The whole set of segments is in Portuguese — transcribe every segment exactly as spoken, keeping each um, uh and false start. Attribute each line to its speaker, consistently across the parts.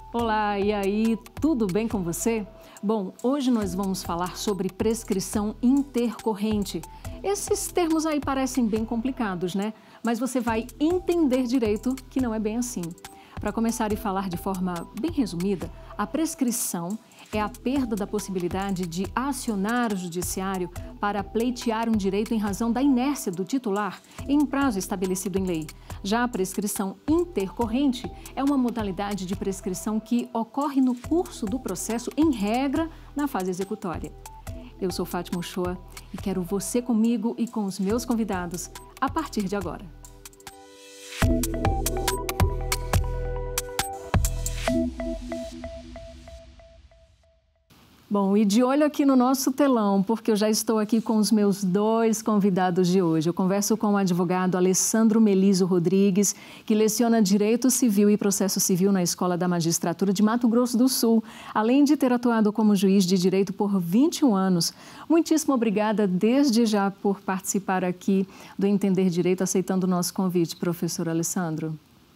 Speaker 1: Olá, e aí, tudo bem com você? Bom, hoje nós vamos falar sobre prescrição intercorrente. Esses termos aí parecem bem complicados, né? Mas você vai entender direito que não é bem assim. Para começar e falar de forma bem resumida, a prescrição é a perda da possibilidade de acionar o judiciário para pleitear um direito em razão da inércia do titular em prazo estabelecido em lei. Já a prescrição intercorrente é uma modalidade de prescrição que ocorre no curso do processo, em regra, na fase executória. Eu sou Fátima Uchoa e quero você comigo e com os meus convidados a partir de agora. Bom, e de olho aqui no nosso telão, porque eu já estou aqui com os meus dois convidados de hoje. Eu converso com o advogado Alessandro Melizo Rodrigues, que leciona Direito Civil e Processo Civil na Escola da Magistratura de Mato Grosso do Sul, além de ter atuado como juiz de direito por vinte e um anos. Muitíssimo obrigada desde já por participar aqui do Entender Direito, aceitando o nosso convite, professor Alessandro.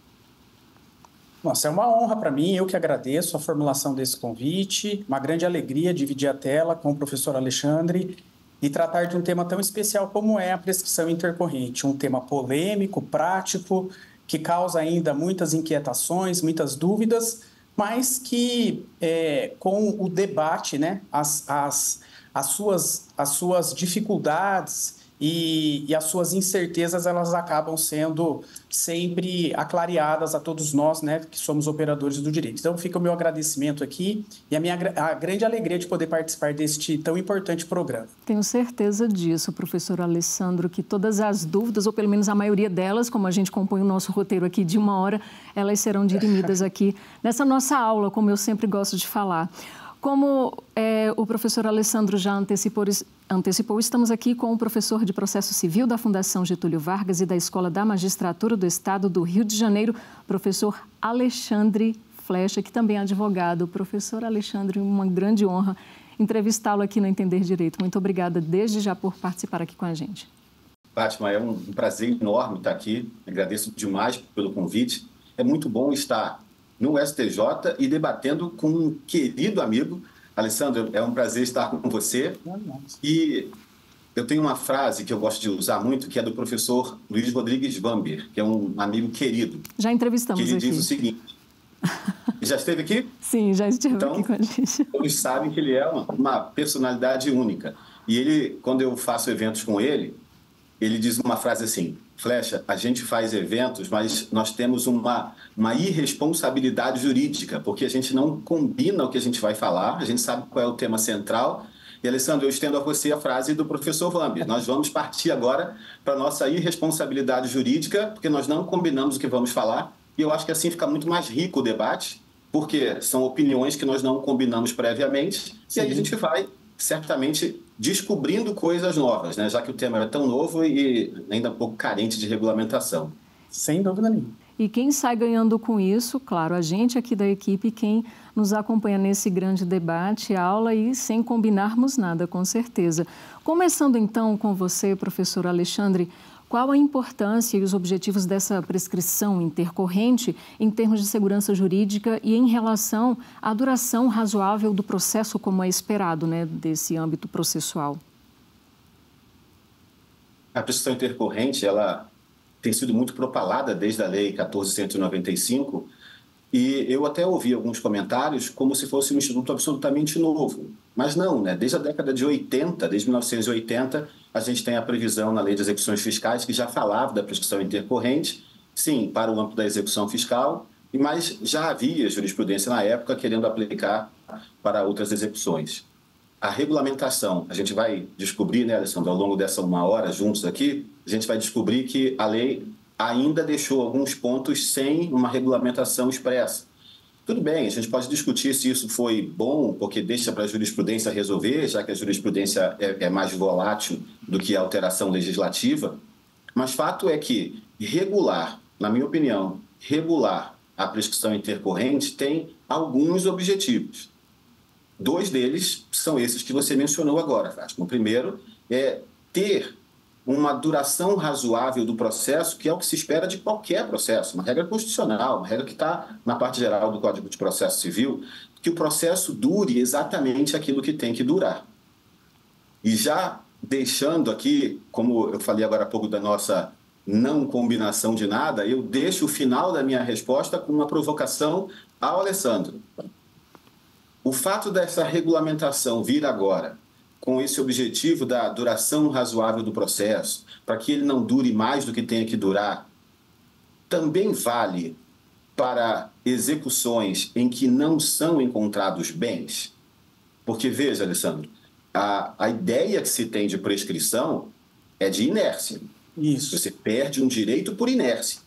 Speaker 2: Nossa, é uma honra para mim, eu que agradeço a formulação desse convite, uma grande alegria dividir a tela com o professor Alexandre e tratar de um tema tão especial como é a prescrição intercorrente, um tema polêmico, prático, que causa ainda muitas inquietações, muitas dúvidas, mas que é, com o debate, né, as, as, as, suas, as suas dificuldades E, e as suas incertezas, elas acabam sendo sempre aclareadas a todos nós, né, que somos operadores do direito. Então, fica o meu agradecimento aqui e a minha a grande alegria de poder participar deste tão importante programa.
Speaker 1: Tenho certeza disso, professor Alessandro, que todas as dúvidas, ou pelo menos a maioria delas, como a gente compõe o nosso roteiro aqui de uma hora, elas serão dirimidas aqui nessa nossa aula, como eu sempre gosto de falar. Como é, o professor Alessandro já antecipou, antecipou, estamos aqui com o professor de Processo Civil da Fundação Getúlio Vargas e da Escola da Magistratura do Estado do Rio de Janeiro, professor Alexandre Flecha, que também é advogado. Professor Alexandre, uma grande honra entrevistá-lo aqui no Entender Direito. Muito obrigada desde já por participar aqui com a gente.
Speaker 3: Fátima, é um prazer enorme estar aqui. Agradeço demais pelo convite. É muito bom estar no S T J e debatendo com um querido amigo. Alessandro, é um prazer estar com você. E eu tenho uma frase que eu gosto de usar muito, que é do professor Luiz Rodrigues Vamber, que é um amigo querido.
Speaker 1: Já entrevistamos aqui.
Speaker 3: Que ele diz o seguinte... Já esteve aqui?
Speaker 1: Sim, já esteve
Speaker 3: então,
Speaker 1: aqui com a gente.
Speaker 3: Todos sabem que ele é uma, uma personalidade única. E ele, quando eu faço eventos com ele, ele diz uma frase assim: Flecha, a gente faz eventos, mas nós temos uma, uma irresponsabilidade jurídica, porque a gente não combina o que a gente vai falar, a gente sabe qual é o tema central. E, Alessandro, eu estendo a você a frase do professor Vamber. Nós vamos partir agora para a nossa irresponsabilidade jurídica, porque nós não combinamos o que vamos falar, e eu acho que assim fica muito mais rico o debate, porque são opiniões que nós não combinamos previamente, Sim. E aí a gente vai, certamente, descobrindo coisas novas, né? Já que o tema é tão novo e ainda um pouco carente de regulamentação.
Speaker 2: Sem dúvida nenhuma.
Speaker 1: E quem sai ganhando com isso, claro, a gente aqui da equipe, quem nos acompanha nesse grande debate, aula e sem combinarmos nada, com certeza. Começando então com você, professor Alexandre, qual a importância e os objetivos dessa prescrição intercorrente em termos de segurança jurídica e em relação à duração razoável do processo, como é esperado, né, desse âmbito processual?
Speaker 3: A prescrição intercorrente, ela tem sido muito propalada desde a Lei quatorzecentos e noventa e cinco, e eu até ouvi alguns comentários como se fosse um instituto absolutamente novo. Mas não, né? Desde a década de oitenta, desde mil novecentos e oitenta, a gente tem a previsão na Lei de Execuções Fiscais que já falava da prescrição intercorrente, sim, para o âmbito da execução fiscal, mas já havia jurisprudência na época querendo aplicar para outras execuções. A regulamentação, a gente vai descobrir, né, Alessandro, ao longo dessa uma hora juntos aqui, a gente vai descobrir que a lei ainda deixou alguns pontos sem uma regulamentação expressa. Tudo bem, a gente pode discutir se isso foi bom, porque deixa para a jurisprudência resolver, já que a jurisprudência é, é mais volátil do que a alteração legislativa, mas fato é que regular, na minha opinião, regular a prescrição intercorrente tem alguns objetivos. Dois deles são esses que você mencionou agora, Fátima. O primeiro é ter uma duração razoável do processo, que é o que se espera de qualquer processo, uma regra constitucional, uma regra que está na parte geral do Código de Processo Civil, que o processo dure exatamente aquilo que tem que durar. E já deixando aqui, como eu falei agora há pouco da nossa não combinação de nada, eu deixo o final da minha resposta com uma provocação ao Alessandro. O fato dessa regulamentação vir agora, com esse objetivo da duração razoável do processo, para que ele não dure mais do que tenha que durar, também vale para execuções em que não são encontrados bens? Porque, veja, Alessandro, a, a ideia que se tem de prescrição é de inércia.
Speaker 2: Isso.
Speaker 3: Você perde um direito por inércia.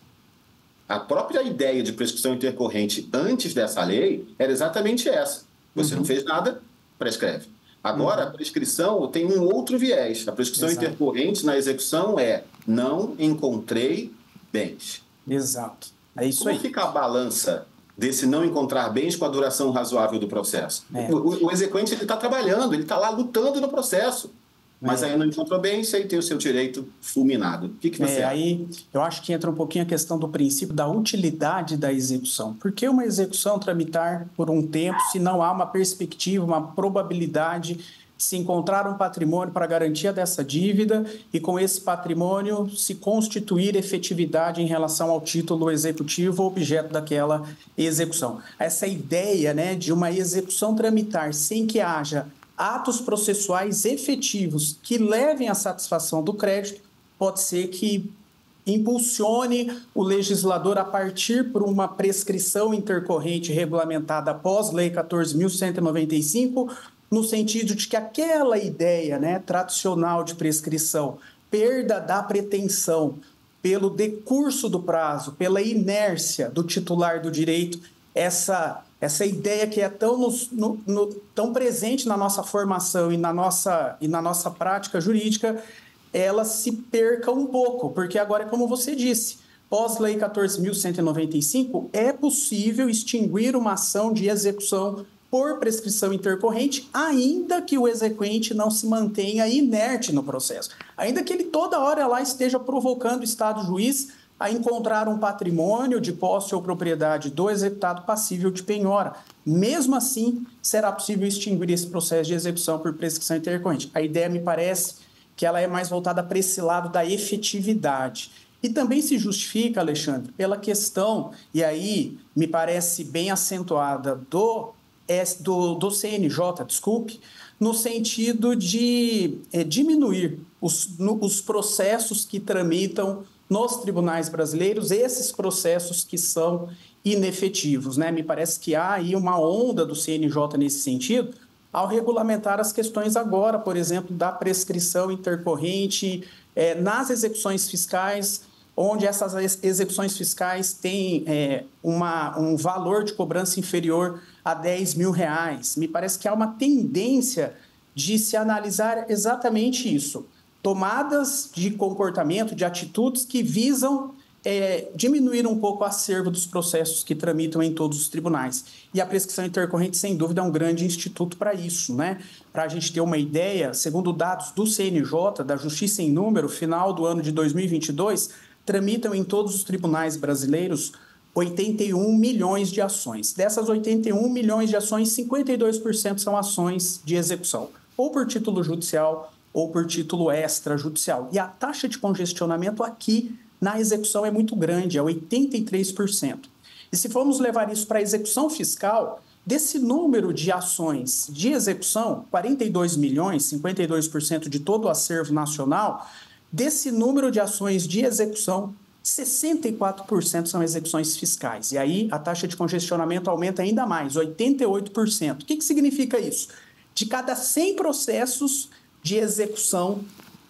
Speaker 3: A própria ideia de prescrição intercorrente antes dessa lei era exatamente essa. Você uhum. não fez nada, prescreve. Agora, uhum. a prescrição tem um outro viés. A prescrição Exato. intercorrente na execução é não encontrei bens.
Speaker 2: Exato. É isso
Speaker 3: Como
Speaker 2: aí.
Speaker 3: fica a balança desse não encontrar bens com a duração razoável do processo? É. O, o exequente está trabalhando, ele está lá lutando no processo. Mas é. aí não encontrou bem, você tem o seu direito fulminado. O que, que você
Speaker 2: é,
Speaker 3: acha?
Speaker 2: Aí eu acho que entra um pouquinho a questão do princípio da utilidade da execução. Por que uma execução tramitar por um tempo se não há uma perspectiva, uma probabilidade de se encontrar um patrimônio para garantia dessa dívida e com esse patrimônio se constituir efetividade em relação ao título executivo ou objeto daquela execução? Essa ideia, né, de uma execução tramitar sem que haja atos processuais efetivos que levem à satisfação do crédito, pode ser que impulsione o legislador a partir por uma prescrição intercorrente regulamentada após Lei quatorze mil cento e noventa e cinco, no sentido de que aquela ideia, né, tradicional de prescrição, perda da pretensão pelo decurso do prazo, pela inércia do titular do direito, essa Essa ideia que é tão, no, no, tão presente na nossa formação e na nossa, e na nossa prática jurídica, ela se perca um pouco, porque agora, como você disse, pós-Lei quatorze mil cento e noventa e cinco, é possível extinguir uma ação de execução por prescrição intercorrente, ainda que o exequente não se mantenha inerte no processo, ainda que ele toda hora lá esteja provocando o Estado juiz a encontrar um patrimônio de posse ou propriedade do executado passível de penhora. Mesmo assim, será possível extinguir esse processo de execução por prescrição intercorrente. A ideia me parece que ela é mais voltada para esse lado da efetividade. E também se justifica, Alexandre, pela questão, e aí me parece bem acentuada, do, do, do C N J, desculpe, no sentido de é, diminuir os, no, os processos que tramitam nos tribunais brasileiros, esses processos que são inefetivos, né? Me parece que há aí uma onda do C N J nesse sentido, ao regulamentar as questões agora, por exemplo, da prescrição intercorrente é, nas execuções fiscais, onde essas execuções fiscais têm é, uma, um valor de cobrança inferior a dez mil reais. Me parece que há uma tendência de se analisar exatamente isso. Tomadas de comportamento, de atitudes que visam é, diminuir um pouco o acervo dos processos que tramitam em todos os tribunais. E a prescrição intercorrente, sem dúvida, é um grande instituto para isso, né? Para a gente ter uma ideia, segundo dados do C N J, da Justiça em Número, final do ano de dois mil e vinte e dois, tramitam em todos os tribunais brasileiros oitenta e um milhões de ações. Dessas oitenta e um milhões de ações, cinquenta e dois por cento são ações de execução, ou por título judicial, ou por título extrajudicial. E a taxa de congestionamento aqui na execução é muito grande, é oitenta e três por cento. E se formos levar isso para a execução fiscal, desse número de ações de execução, quarenta e dois milhões, cinquenta e dois por cento de todo o acervo nacional, desse número de ações de execução, sessenta e quatro por cento são execuções fiscais. E aí a taxa de congestionamento aumenta ainda mais, oitenta e oito por cento. O que, que significa isso? De cada cem processos de execução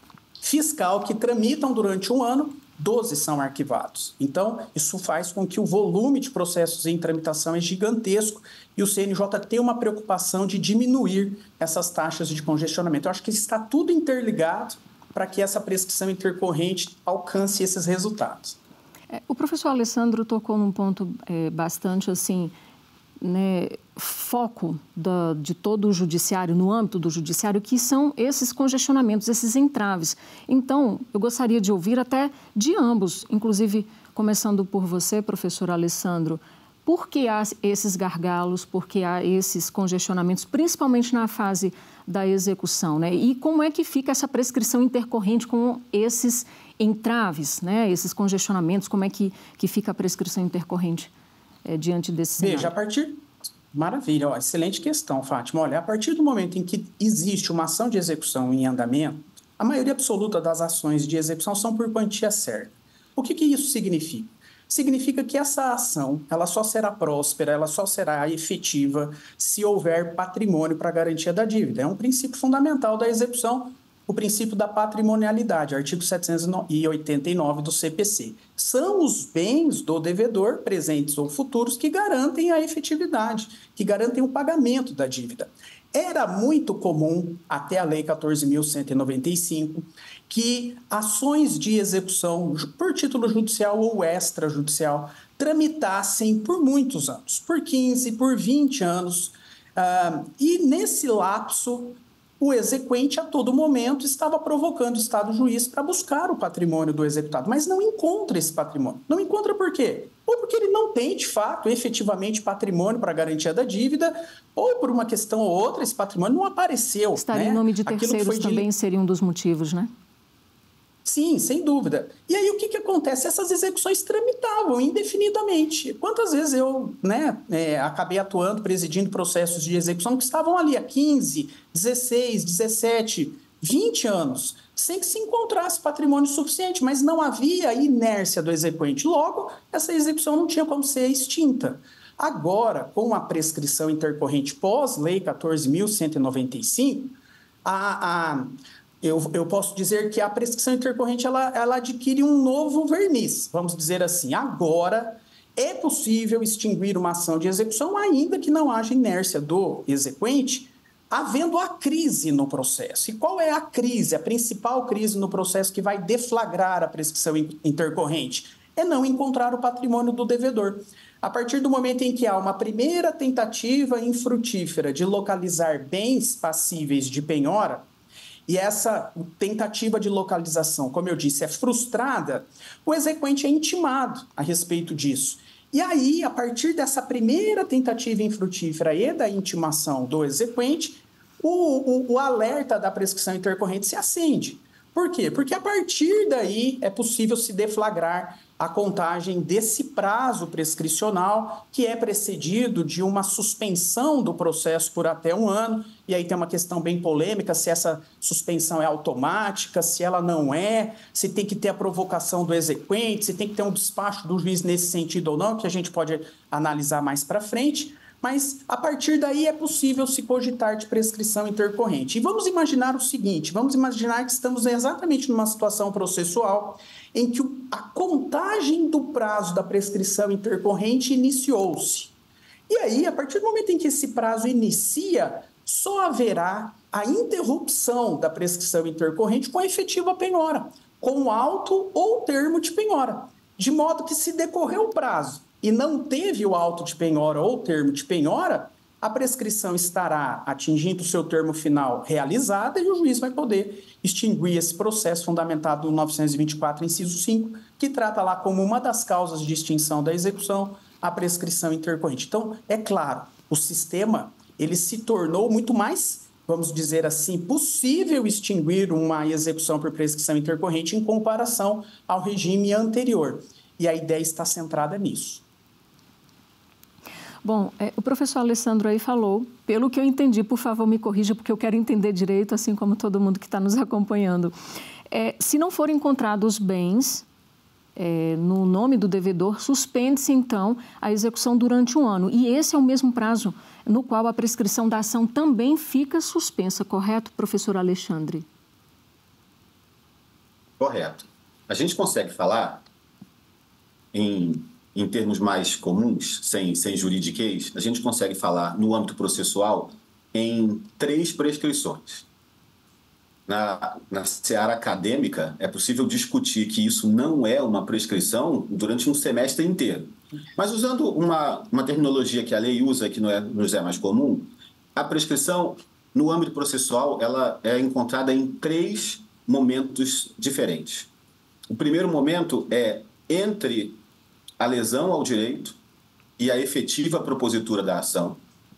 Speaker 2: fiscal que tramitam durante um ano, doze são arquivados. Então, isso faz com que o volume de processos em tramitação é gigantesco e o C N J tem uma preocupação de diminuir essas taxas de congestionamento. Eu acho que está tudo interligado para que essa prescrição intercorrente alcance esses resultados.
Speaker 1: É, o professor Alessandro tocou num ponto é, bastante assim, né, foco da, de todo o judiciário, no âmbito do judiciário, que são esses congestionamentos, esses entraves. Então, eu gostaria de ouvir até de ambos, inclusive começando por você, professor Alessandro, por que há esses gargalos, por que há esses congestionamentos, principalmente na fase da execução, né? E como é que fica essa prescrição intercorrente com esses entraves, né? Esses congestionamentos, como é que, que fica a prescrição intercorrente é, diante desse cenário?
Speaker 2: Veja, a partir... Maravilha, ó, excelente questão, Fátima. Olha, a partir do momento em que existe uma ação de execução em andamento, a maioria absoluta das ações de execução são por quantia certa. O que, que isso significa? Significa que essa ação ela só será próspera, ela só será efetiva se houver patrimônio para garantia da dívida. É um princípio fundamental da execução, o princípio da patrimonialidade, artigo setecentos e oitenta e nove do C P C. São os bens do devedor, presentes ou futuros, que garantem a efetividade, que garantem o pagamento da dívida. Era muito comum, até a Lei quatorze mil cento e noventa e cinco, que ações de execução por título judicial ou extrajudicial tramitassem por muitos anos, por quinze, por vinte anos, uh, e nesse lapso o exequente a todo momento estava provocando o Estado juiz para buscar o patrimônio do executado, mas não encontra esse patrimônio. Não encontra por quê? Ou porque ele não tem, de fato, efetivamente patrimônio para garantia da dívida, ou por uma questão ou outra, esse patrimônio não apareceu.
Speaker 1: Estar
Speaker 2: né?
Speaker 1: em nome de
Speaker 2: Aquilo
Speaker 1: terceiros também de... seria um dos motivos, né?
Speaker 2: Sim, sem dúvida. E aí o que, que acontece? Essas execuções tramitavam indefinidamente. Quantas vezes eu né, é, acabei atuando, presidindo processos de execução que estavam ali há quinze, dezesseis, dezessete, vinte anos, sem que se encontrasse patrimônio suficiente, mas não havia inércia do exequente. Logo, essa execução não tinha como ser extinta. Agora, com a prescrição intercorrente pós-Lei quatorze mil cento e noventa e cinco, a... a Eu, eu posso dizer que a prescrição intercorrente ela, ela adquire um novo verniz, vamos dizer assim. Agora, é possível extinguir uma ação de execução, ainda que não haja inércia do exequente, havendo a crise no processo. E qual é a crise, a principal crise no processo que vai deflagrar a prescrição intercorrente? É não encontrar o patrimônio do devedor. A partir do momento em que há uma primeira tentativa infrutífera de localizar bens passíveis de penhora, e essa tentativa de localização, como eu disse, é frustrada, o exequente é intimado a respeito disso. E aí, a partir dessa primeira tentativa infrutífera e da intimação do exequente, o, o, o alerta da prescrição intercorrente se acende. Por quê? Porque a partir daí é possível se deflagrar a contagem desse prazo prescricional, que é precedido de uma suspensão do processo por até um ano. E aí tem uma questão bem polêmica, se essa suspensão é automática, se ela não é, se tem que ter a provocação do exequente, se tem que ter um despacho do juiz nesse sentido ou não, que a gente pode analisar mais para frente. Mas, a partir daí, é possível se cogitar de prescrição intercorrente. E vamos imaginar o seguinte, vamos imaginar que estamos exatamente numa situação processual em que a contagem do prazo da prescrição intercorrente iniciou-se. E aí, a partir do momento em que esse prazo inicia, só haverá a interrupção da prescrição intercorrente com a efetiva penhora, com auto ou termo de penhora. De modo que, se decorrer o prazo e não teve o auto de penhora ou termo de penhora, a prescrição estará atingindo o seu termo final realizada e o juiz vai poder extinguir esse processo fundamentado no novecentos e vinte e quatro, inciso cinco, que trata lá como uma das causas de extinção da execução a prescrição intercorrente. Então, é claro, o sistema ele se tornou muito mais, vamos dizer assim, possível extinguir uma execução por prescrição intercorrente em comparação ao regime anterior. E a ideia está centrada nisso.
Speaker 1: Bom, é, o professor Alessandro aí falou, pelo que eu entendi, por favor me corrija, porque eu quero entender direito, assim como todo mundo que está nos acompanhando. É, se não forem encontrados bens é, no nome do devedor, suspende-se então a execução durante um ano. E esse é o mesmo prazo no qual a prescrição da ação também fica suspensa, correto, professor Alexandre?
Speaker 3: Correto. A gente consegue falar em... em termos mais comuns, sem, sem juridiquês, a gente consegue falar no âmbito processual em três prescrições. Na, na seara acadêmica, é possível discutir que isso não é uma prescrição durante um semestre inteiro. Mas usando uma, uma terminologia que a lei usa, que não é, nos é mais comum, a prescrição, no âmbito processual, ela é encontrada em três momentos diferentes. O primeiro momento é entre a lesão ao direito e a efetiva propositura da ação.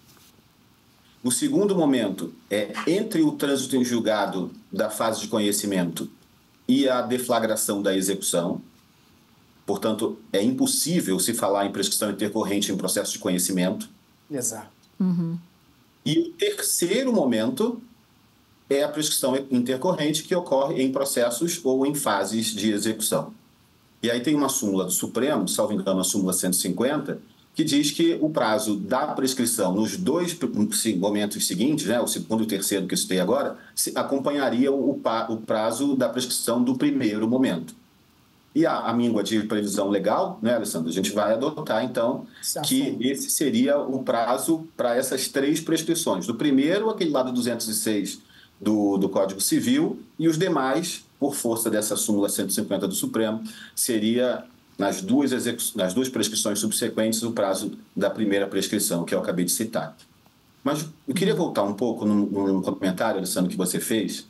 Speaker 3: O segundo momento é entre o trânsito em julgado da fase de conhecimento e a deflagração da execução. Portanto, é impossível se falar em prescrição intercorrente em processo de conhecimento.
Speaker 2: Exato.
Speaker 1: Uhum.
Speaker 3: E o terceiro momento é a prescrição intercorrente que ocorre em processos ou em fases de execução. E aí tem uma súmula do Supremo, salvo engano, a súmula cento e cinquenta, que diz que o prazo da prescrição nos dois momentos seguintes, né, o segundo e o terceiro que eu citei agora, acompanharia o prazo da prescrição do primeiro momento. E a, a míngua de previsão legal, né, Alessandro? A gente vai adotar, então, que esse seria o prazo para essas três prescrições. Do primeiro, aquele lá do duzentos e seis do, do Código Civil, e os demais, por força dessa súmula cento e cinquenta do Supremo, seria, nas duas, execu... nas duas prescrições subsequentes, o prazo da primeira prescrição, que eu acabei de citar. Mas eu queria voltar um pouco num, num comentário, Alessandro, que você fez.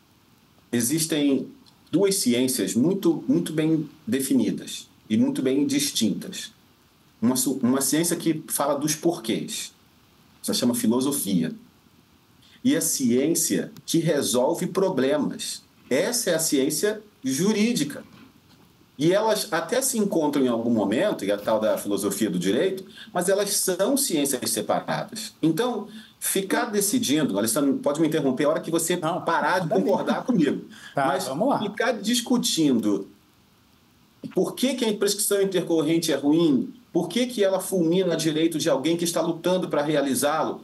Speaker 3: Existem duas ciências muito, muito bem definidas e muito bem distintas. Uma, uma ciência que fala dos porquês, se chama filosofia, e a ciência que resolve problemas. Essa é a ciência jurídica. E elas até se encontram em algum momento, e a tal da filosofia do direito, mas elas são ciências separadas. Então, ficar decidindo, Alessandro, pode me interromper a hora que você Não, parar de concordar comigo,
Speaker 2: tá,
Speaker 3: mas
Speaker 2: vamos lá.
Speaker 3: Ficar discutindo por que, que a prescrição intercorrente é ruim, por que, que ela fulmina direito de alguém que está lutando para realizá-lo,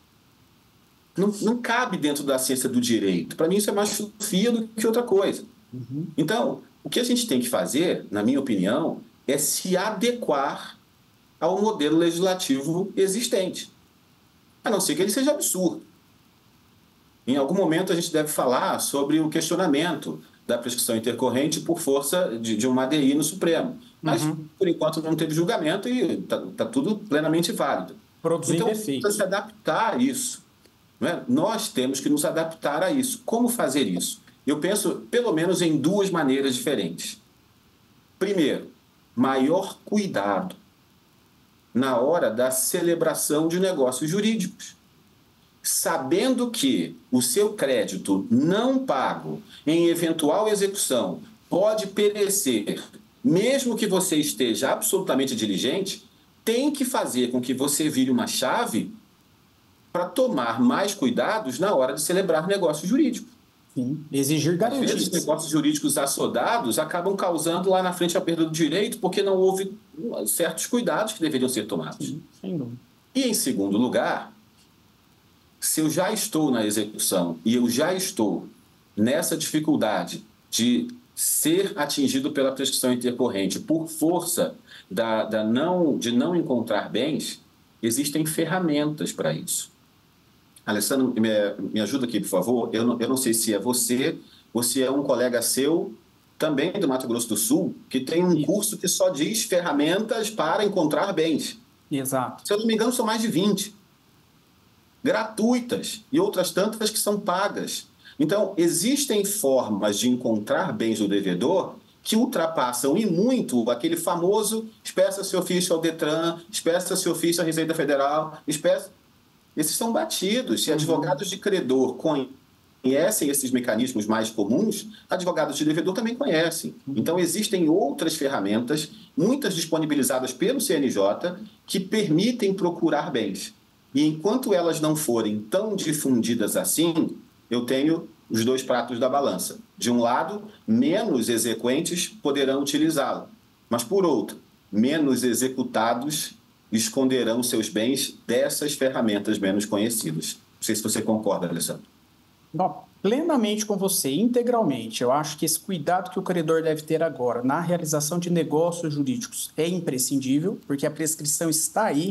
Speaker 3: não, não cabe dentro da ciência do direito. Para mim, isso é mais filosofia do que outra coisa. Uhum. Então, o que a gente tem que fazer, na minha opinião, é se adequar ao modelo legislativo existente. A não ser que ele seja absurdo. Em algum momento a gente deve falar sobre o questionamento da prescrição intercorrente por força de, de uma A D I no Supremo. Mas, uhum. por enquanto, não teve julgamento e está tá tudo plenamente válido.
Speaker 2: Produzir
Speaker 3: então,
Speaker 2: defeitos.
Speaker 3: precisa se adaptar a isso. Não é? Nós temos que nos adaptar a isso. Como fazer isso? Eu penso, pelo menos, em duas maneiras diferentes. Primeiro, maior cuidado na hora da celebração de negócios jurídicos. Sabendo que o seu crédito não pago em eventual execução pode perecer, mesmo que você esteja absolutamente diligente, tem que fazer com que você vire uma chave para tomar mais cuidados na hora de celebrar negócios jurídicos.
Speaker 2: Sim, exigir garantias.
Speaker 3: Às vezes, negócios jurídicos assodados acabam causando lá na frente a perda do direito porque não houve certos cuidados que deveriam ser tomados.
Speaker 2: Sim, sem dúvida.
Speaker 3: E, em segundo lugar, se eu já estou na execução e eu já estou nessa dificuldade de ser atingido pela prescrição intercorrente por força da, da não, de não encontrar bens, existem ferramentas para isso. Alessandro, me, me ajuda aqui, por favor. Eu não, eu não sei se é você ou se é um colega seu, também do Mato Grosso do Sul, que tem um curso que só diz ferramentas para encontrar bens.
Speaker 2: Exato.
Speaker 3: Se eu não me engano, são mais de vinte. Gratuitas e outras tantas que são pagas. Então, existem formas de encontrar bens do devedor que ultrapassam e muito aquele famoso espeça-se ofício ao Detran, espeça-se ofício à Receita Federal, espeça... Esses são batidos. Se advogados de credor conhecem esses mecanismos mais comuns, advogados de devedor também conhecem. Então, existem outras ferramentas, muitas disponibilizadas pelo C N J, que permitem procurar bens. E enquanto elas não forem tão difundidas assim, eu tenho os dois pratos da balança. De um lado, menos exequentes poderão utilizá-la. Mas, por outro, menos executados esconderão seus bens dessas ferramentas menos conhecidas. Não sei se você concorda, Alessandro.
Speaker 2: Não, plenamente com você, integralmente. Eu acho que esse cuidado que o credor deve ter agora na realização de negócios jurídicos é imprescindível, porque a prescrição está aí,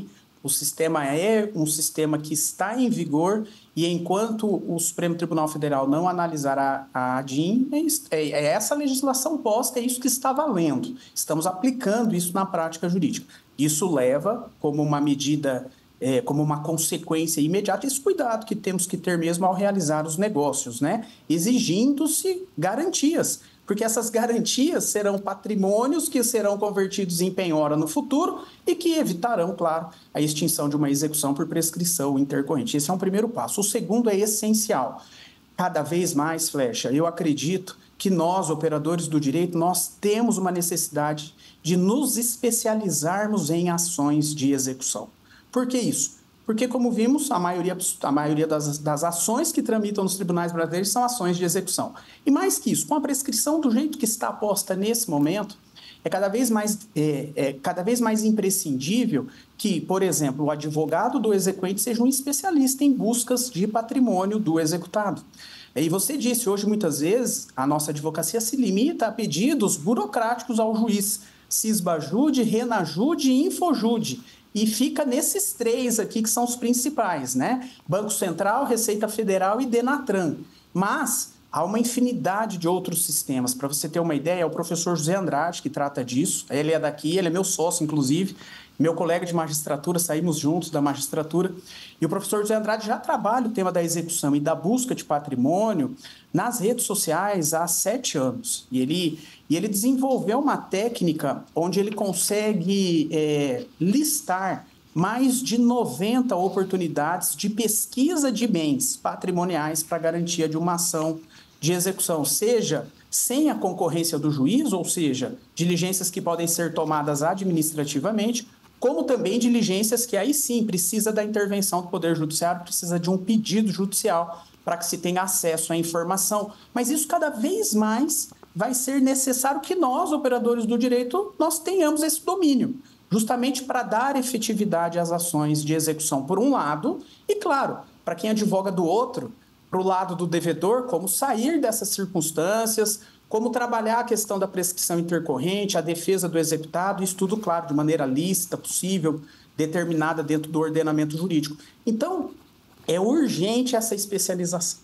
Speaker 2: O sistema é um sistema que está em vigor e enquanto o Supremo Tribunal Federal não analisar a, a ADIM, é, é essa legislação posta, é isso que está valendo. Estamos aplicando isso na prática jurídica. Isso leva como uma medida, é, como uma consequência imediata, esse cuidado que temos que ter mesmo ao realizar os negócios, né? Exigindo-se garantias, porque essas garantias serão patrimônios que serão convertidos em penhora no futuro e que evitarão, claro, a extinção de uma execução por prescrição intercorrente. Esse é um primeiro passo. O segundo é essencial. Cada vez mais, Flecha, eu acredito que nós, operadores do direito, nós temos uma necessidade de nos especializarmos em ações de execução. Por que isso? Porque, como vimos, a maioria, a maioria das, das ações que tramitam nos tribunais brasileiros são ações de execução. E mais que isso, com a prescrição do jeito que está posta nesse momento, é cada vez mais, é, é cada vez mais imprescindível que, por exemplo, o advogado do exequente seja um especialista em buscas de patrimônio do executado. E você disse, hoje, muitas vezes, a nossa advocacia se limita a pedidos burocráticos ao juiz, Cisbajude, Renajude e Infojude. E fica nesses três aqui que são os principais, né? Banco Central, Receita Federal e Denatran. Mas há uma infinidade de outros sistemas. Para você ter uma ideia, é o professor José Andrade que trata disso. Ele é daqui, ele é meu sócio, inclusive. Meu colega de magistratura, saímos juntos da magistratura. E o professor José Andrade já trabalha o tema da execução e da busca de patrimônio nas redes sociais há sete anos. E ele, e ele desenvolveu uma técnica onde ele consegue é, listar mais de noventa oportunidades de pesquisa de bens patrimoniais para garantia de uma ação de execução, seja sem a concorrência do juiz, ou seja, diligências que podem ser tomadas administrativamente, como também diligências que aí sim precisa da intervenção do Poder Judiciário, precisa de um pedido judicial para que se tenha acesso à informação. Mas isso cada vez mais vai ser necessário que nós, operadores do direito, nós tenhamos esse domínio, justamente para dar efetividade às ações de execução, por um lado, e claro, para quem advoga do outro, para o lado do devedor, como sair dessas circunstâncias, como trabalhar a questão da prescrição intercorrente, a defesa do executado, isso tudo, claro, de maneira lícita, possível, determinada dentro do ordenamento jurídico. Então, é urgente essa especialização.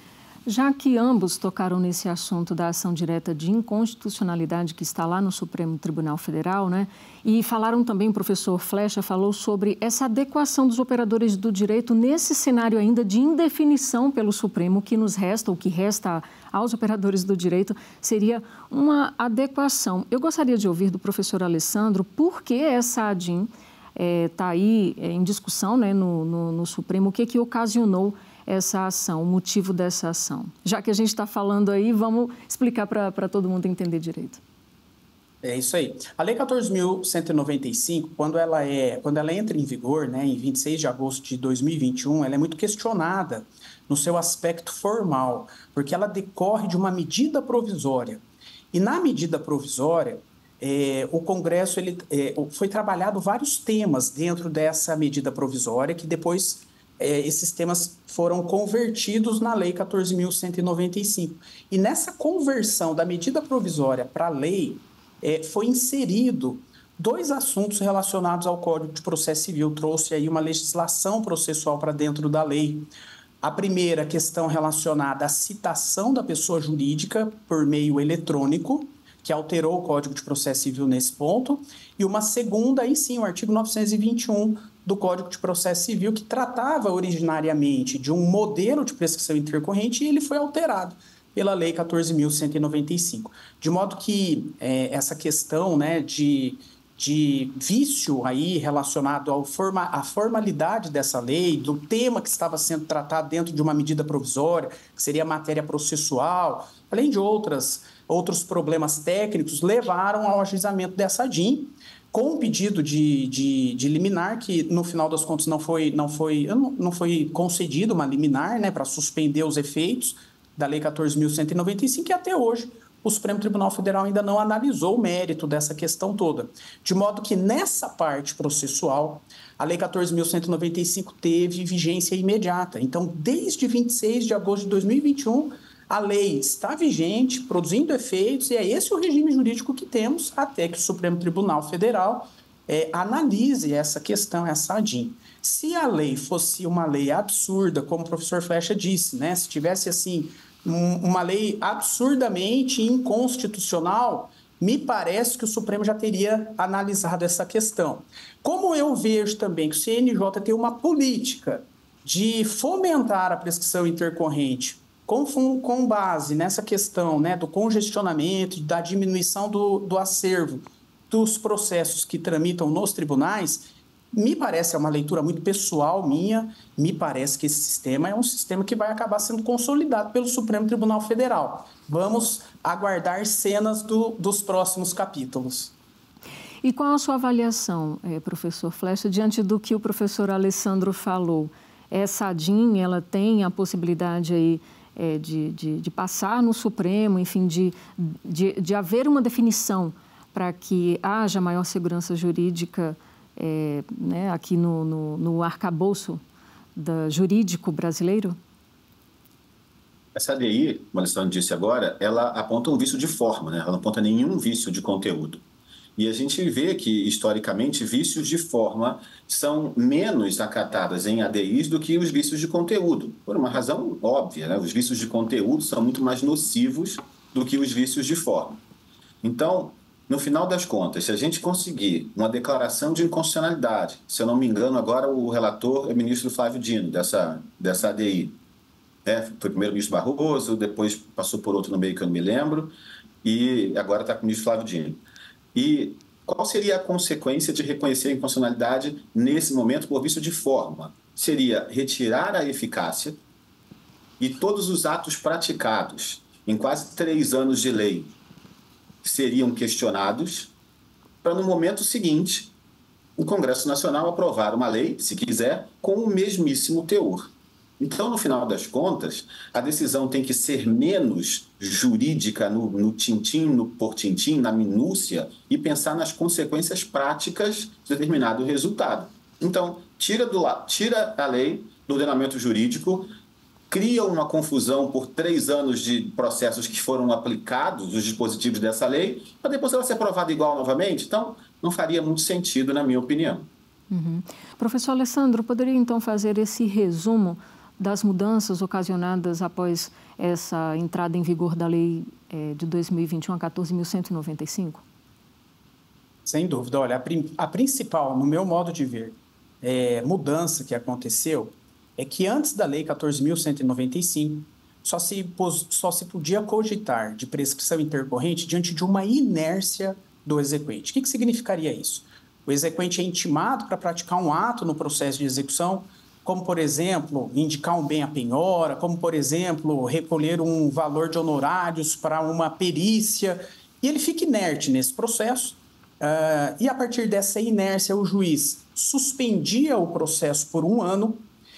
Speaker 1: Já que ambos tocaram nesse assunto da ação direta de inconstitucionalidade que está lá no Supremo Tribunal Federal, né? E falaram também, o professor Flecha falou sobre essa adequação dos operadores do direito nesse cenário ainda de indefinição pelo Supremo, o que nos resta, o que resta aos operadores do direito, seria uma adequação. Eu gostaria de ouvir do professor Alessandro por que essa ADIM está é, aí é, em discussão, né, no, no, no Supremo, o que, que ocasionou essa ação, o motivo dessa ação. Já que a gente está falando aí, vamos explicar para todo mundo entender direito.
Speaker 2: É isso aí. A Lei quatorze mil cento e noventa e cinco, quando ela, é, quando ela entra em vigor, né, em vinte e seis de agosto de dois mil e vinte e um, ela é muito questionada no seu aspecto formal, porque ela decorre de uma medida provisória. E na medida provisória, é, o Congresso ele, é, foi trabalhado vários temas dentro dessa medida provisória, que depois é, esses temas foram convertidos na Lei quatorze mil cento e noventa e cinco. E nessa conversão da medida provisória para a lei, É, foi inserido dois assuntos relacionados ao Código de Processo Civil, trouxe aí uma legislação processual para dentro da lei. A primeira questão relacionada à citação da pessoa jurídica por meio eletrônico, que alterou o Código de Processo Civil nesse ponto, e uma segunda, aí sim, o artigo novecentos e vinte e um do Código de Processo Civil, que tratava originariamente de um modelo de prescrição intercorrente e ele foi alterado pela Lei quatorze mil cento e noventa e cinco. De modo que é, essa questão, né, de, de vício aí relacionado ao forma, à formalidade dessa lei, do tema que estava sendo tratado dentro de uma medida provisória, que seria matéria processual, além de outras, outros problemas técnicos, levaram ao ajuizamento dessa ADIM, com um pedido de, de, de liminar, que no final das contas não foi, não foi, não foi concedido uma liminar, né, para suspender os efeitos da Lei quatorze mil cento e noventa e cinco, e até hoje o Supremo Tribunal Federal ainda não analisou o mérito dessa questão toda. De modo que nessa parte processual, a Lei quatorze mil cento e noventa e cinco teve vigência imediata. Então, desde vinte e seis de agosto de dois mil e vinte e um, a lei está vigente, produzindo efeitos, e é esse o regime jurídico que temos até que o Supremo Tribunal Federal é, analise essa questão, essa A D I M. Se a lei fosse uma lei absurda, como o professor Flecha disse, né? Se tivesse assim um, uma lei absurdamente inconstitucional, me parece que o Supremo já teria analisado essa questão. Como eu vejo também que o C N J tem uma política de fomentar a prescrição intercorrente com, com base nessa questão, né, do congestionamento, da diminuição do, do acervo dos processos que tramitam nos tribunais, me parece, é uma leitura muito pessoal minha, me parece que esse sistema é um sistema que vai acabar sendo consolidado pelo Supremo Tribunal Federal. Vamos aguardar cenas do, dos próximos capítulos.
Speaker 1: E qual a sua avaliação, professor Flecha, diante do que o professor Alessandro falou? Essa A D I M, ela tem a possibilidade aí é, de, de, de passar no Supremo, enfim, de, de, de haver uma definição para que haja maior segurança jurídica É, né, aqui no, no, no arcabouço da, jurídico brasileiro?
Speaker 3: Essa A D I, como o Alessandro disse agora, ela aponta um vício de forma, né? Ela não aponta nenhum vício de conteúdo. E a gente vê que, historicamente, vícios de forma são menos acatados em A D Is do que os vícios de conteúdo, por uma razão óbvia, né? Os vícios de conteúdo são muito mais nocivos do que os vícios de forma. Então, no final das contas, se a gente conseguir uma declaração de inconstitucionalidade, se eu não me engano, agora o relator é o ministro Flávio Dino, dessa, dessa A D I. É, foi primeiro o ministro Barroso, depois passou por outro no meio que eu não me lembro, e agora está com o ministro Flávio Dino. E qual seria a consequência de reconhecer a inconstitucionalidade nesse momento por vício de forma? Seria retirar a eficácia e todos os atos praticados em quase três anos de lei seriam questionados para, no momento seguinte, o Congresso Nacional aprovar uma lei, se quiser, com o mesmíssimo teor. Então, no final das contas, a decisão tem que ser menos jurídica no, no tintim, no por tintim, na minúcia, e pensar nas consequências práticas de determinado resultado. Então, tira, do, tira a lei do ordenamento jurídico, cria uma confusão por três anos de processos que foram aplicados, os dispositivos dessa lei, para depois ela ser aprovada igual novamente. Então, não faria muito sentido, na minha opinião.
Speaker 1: Uhum. Professor Alessandro, poderia então fazer esse resumo das mudanças ocasionadas após essa entrada em vigor da lei eh, de dois mil e vinte e um, a quatorze mil cento e noventa e cinco?
Speaker 2: Sem dúvida. Olha, a, prim- a principal, no meu modo de ver, é, mudança que aconteceu é que antes da lei quatorze mil cento e noventa e cinco, só se, pos, só se podia cogitar de prescrição intercorrente diante de uma inércia do exequente. O que, que significaria isso? O exequente é intimado para praticar um ato no processo de execução, como, por exemplo, indicar um bem à penhora, como, por exemplo, recolher um valor de honorários para uma perícia, e ele fica inerte nesse processo, uh, e a partir dessa inércia o juiz suspendia o processo por um ano,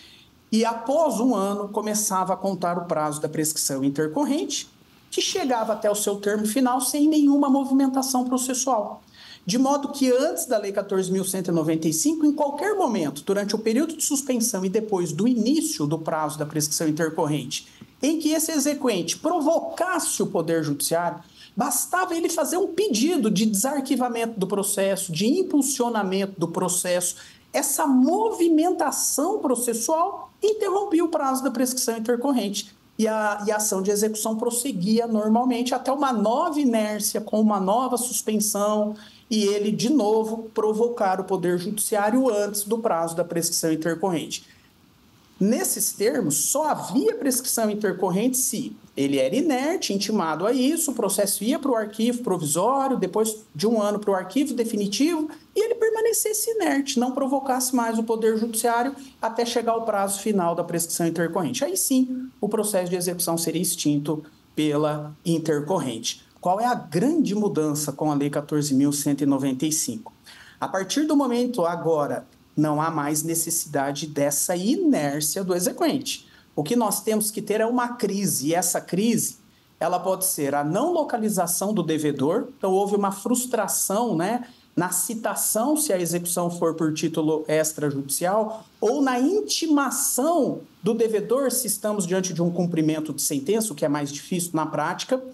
Speaker 2: e após um ano começava a contar o prazo da prescrição intercorrente, que chegava até o seu termo final sem nenhuma movimentação processual. De modo que antes da lei quatorze mil cento e noventa e cinco, em qualquer momento, durante o período de suspensão e depois do início do prazo da prescrição intercorrente, em que esse exequente provocasse o Poder Judiciário, bastava ele fazer um pedido de desarquivamento do processo, de impulsionamento do processo. Essa movimentação processual interrompia o prazo da prescrição intercorrente e a, e a ação de execução prosseguia normalmente até uma nova inércia, com uma nova suspensão, e ele, de novo, provocar o Poder Judiciário antes do prazo da prescrição intercorrente. Nesses termos, só havia prescrição intercorrente se ele era inerte, intimado a isso, o processo ia para o arquivo provisório, depois de um ano para o arquivo definitivo, e ele permanecesse inerte, não provocasse mais o Poder Judiciário até chegar ao prazo final da prescrição intercorrente. Aí sim, o processo de execução seria extinto pela intercorrente. Qual é a grande mudança com a lei quatorze mil cento e noventa e cinco? A partir do momento agora, não há mais necessidade dessa inércia do exequente. O que nós temos que ter é uma crise, e essa crise ela pode ser a não localização do devedor, então houve uma frustração, né, na citação, se a execução for por título extrajudicial, ou na intimação do devedor, se estamos diante de um cumprimento de sentença, o que é mais difícil na prática,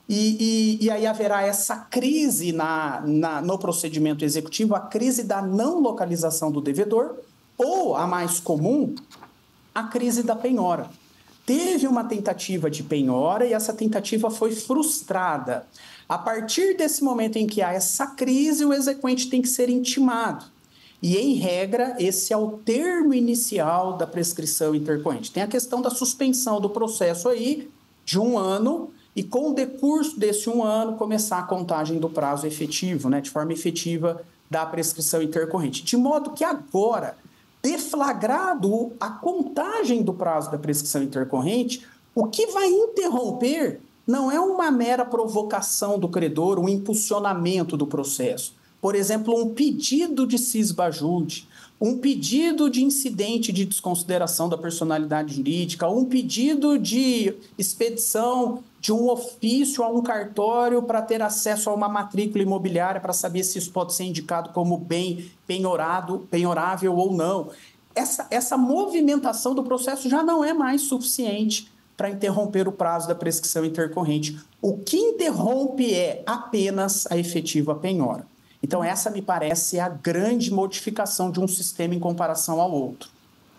Speaker 2: E, e, e aí haverá essa crise na, na, no procedimento executivo, a crise da não localização do devedor, ou a mais comum, a crise da penhora. Teve uma tentativa de penhora e essa tentativa foi frustrada. A partir desse momento em que há essa crise, o exequente tem que ser intimado. E, em regra, esse é o termo inicial da prescrição intercorrente. Tem a questão da suspensão do processo aí de um ano e, com o decurso desse um ano, começar a contagem do prazo efetivo, né, de forma efetiva da prescrição intercorrente. De modo que agora, deflagrado a contagem do prazo da prescrição intercorrente, o que vai interromper não é uma mera provocação do credor, um impulsionamento do processo. Por exemplo, um pedido de cisbajude, um pedido de incidente de desconsideração da personalidade jurídica, um pedido de expedição de um ofício a um cartório para ter acesso a uma matrícula imobiliária para saber se isso pode ser indicado como bem penhorado, penhorável ou não. Essa, essa movimentação do processo já não é mais suficiente para interromper o prazo da prescrição intercorrente. O que interrompe é apenas a efetiva penhora. Então, essa me parece a grande modificação de um sistema em comparação ao outro.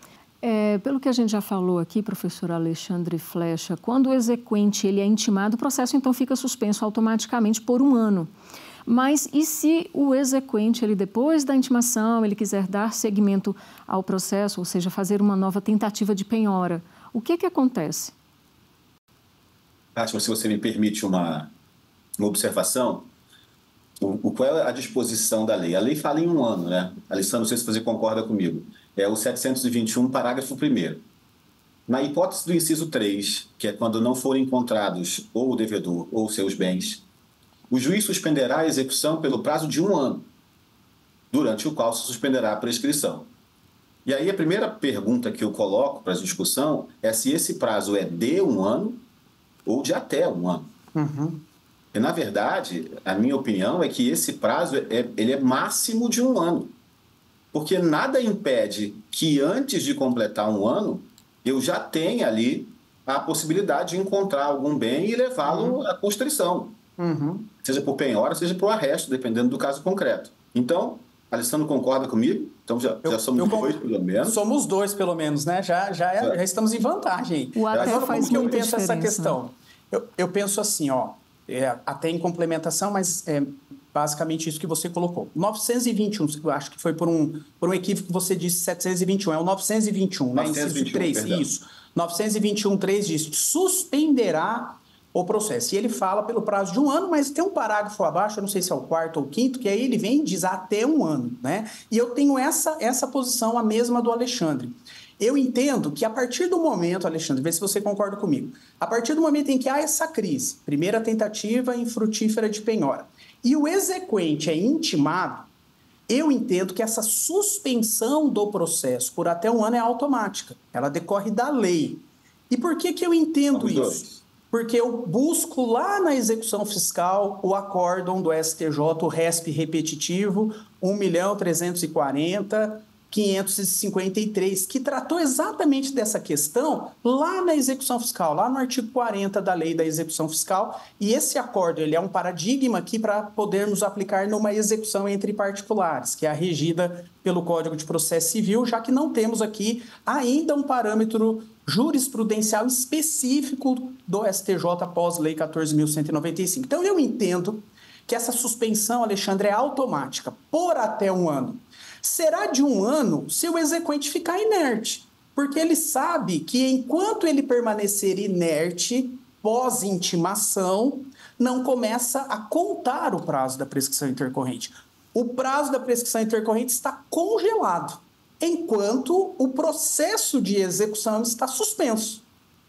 Speaker 1: É, pelo que a gente já falou aqui, professor Alexandre Flecha, quando o exequente ele é intimado, o processo então fica suspenso automaticamente por um ano. Mas e se o exequente, ele, depois da intimação, ele quiser dar seguimento ao processo, ou seja, fazer uma nova tentativa de penhora, o que que acontece?
Speaker 3: Fátima, se você me permite uma, uma observação, o, o, qual é a disposição da lei? A lei fala em um ano, né? Alessandro, não sei se você concorda comigo. É o setecentos e vinte e um, parágrafo primeiro. Na hipótese do inciso três, que é quando não forem encontrados ou o devedor ou seus bens, o juiz suspenderá a execução pelo prazo de um ano, durante o qual se suspenderá a prescrição. E aí a primeira pergunta que eu coloco para a discussão é se esse prazo é de um ano ou de até um ano.
Speaker 2: Uhum.
Speaker 3: E, na verdade, a minha opinião é que esse prazo é, ele é máximo de um ano. Porque nada impede que, antes de completar um ano, eu já tenha ali a possibilidade de encontrar algum bem e levá-lo uhum. à constrição.
Speaker 2: Uhum.
Speaker 3: Seja por penhora, seja por arresto, dependendo do caso concreto. Então, Alessandro concorda comigo? Então, já,
Speaker 2: eu,
Speaker 3: já somos
Speaker 2: eu,
Speaker 3: dois, pelo menos.
Speaker 2: Somos dois, pelo menos, né? Já, já, é, é. já estamos em vantagem.
Speaker 1: O até
Speaker 2: Agora,
Speaker 1: faz
Speaker 2: como que eu
Speaker 1: muita
Speaker 2: penso
Speaker 1: diferença.
Speaker 2: essa questão? Eu, eu penso assim, ó, é, até em complementação, mas é basicamente isso que você colocou. novecentos e vinte e um, eu acho que foi por um, por um equívoco que você disse setecentos e vinte e um, é o novecentos e vinte e um, né? Inciso três, perdão. Isso. novecentos e vinte e um, três diz, suspenderá o processo. E ele fala pelo prazo de um ano, mas tem um parágrafo abaixo, eu não sei se é o quarto ou o quinto, que aí ele vem e diz até um ano, né? E eu tenho essa, essa posição, a mesma do Alexandre. Eu entendo que a partir do momento, Alexandre, vê se você concorda comigo, a partir do momento em que há essa crise, primeira tentativa infrutífera de penhora, e o exequente é intimado, eu entendo que essa suspensão do processo por até um ano é automática, ela decorre da lei. E por que que eu entendo
Speaker 3: Vamos
Speaker 2: isso?
Speaker 3: dois.
Speaker 2: Porque eu busco lá na execução fiscal o acórdão do S T J, o R E S P repetitivo, um milhão trezentos e quarenta mil quinhentos e cinquenta e três, que tratou exatamente dessa questão lá na execução fiscal, lá no artigo quarenta da lei da execução fiscal, e esse acordo ele é um paradigma aqui para podermos aplicar numa execução entre particulares, que é a regida pelo Código de Processo Civil, já que não temos aqui ainda um parâmetro jurisprudencial específico do S T J após Lei quatorze mil cento e noventa e cinco. Então, eu entendo que essa suspensão, Alexandre, é automática, por até um ano. Será de um ano se o exequente ficar inerte, porque ele sabe que enquanto ele permanecer inerte, pós-intimação, não começa a contar o prazo da prescrição intercorrente. O prazo da prescrição intercorrente está congelado, enquanto o processo de execução está suspenso.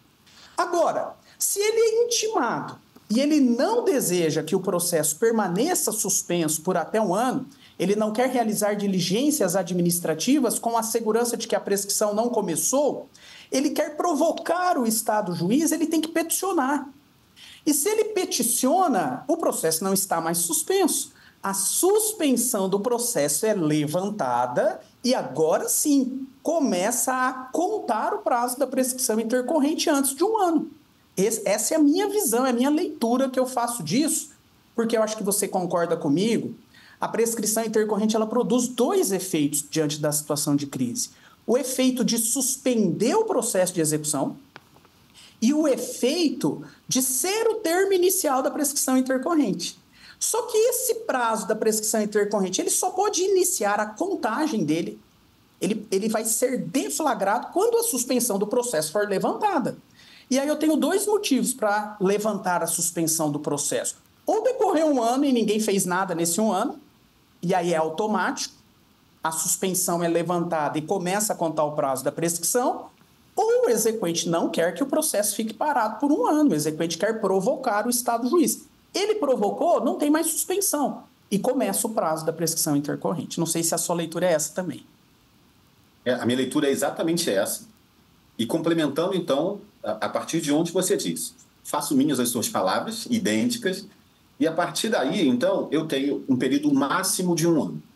Speaker 2: Agora, se ele é intimado e ele não deseja que o processo permaneça suspenso por até um ano, ele não quer realizar diligências administrativas com a segurança de que a prescrição não começou, ele quer provocar o Estado juiz, ele tem que peticionar. E se ele peticiona, o processo não está mais suspenso. A suspensão do processo é levantada e agora sim começa a contar o prazo da prescrição intercorrente antes de um ano. esse, essa é a minha visão, é a minha leitura que eu faço disso, porque eu acho que você concorda comigo. A prescrição intercorrente ela produz dois efeitos diante da situação de crise. O efeito de suspender o processo de execução e o efeito de ser o termo inicial da prescrição intercorrente. Só que esse prazo da prescrição intercorrente ele só pode iniciar a contagem dele, ele, ele vai ser deflagrado quando a suspensão do processo for levantada. E aí eu tenho dois motivos para levantar a suspensão do processo. Ou decorreu um ano e ninguém fez nada nesse um ano, e aí é automático, a suspensão é levantada e começa a contar o prazo da prescrição, ou o exequente não quer que o processo fique parado por um ano, o exequente quer provocar o estado juiz. Ele provocou, não tem mais suspensão, e começa o prazo da prescrição intercorrente. Não sei se a sua leitura é essa também.
Speaker 3: É, a minha leitura é exatamente essa. E complementando, então, a, a partir de onde você disse, faço minhas as suas palavras, idênticas, e a partir daí, então, eu tenho um período máximo de um ano.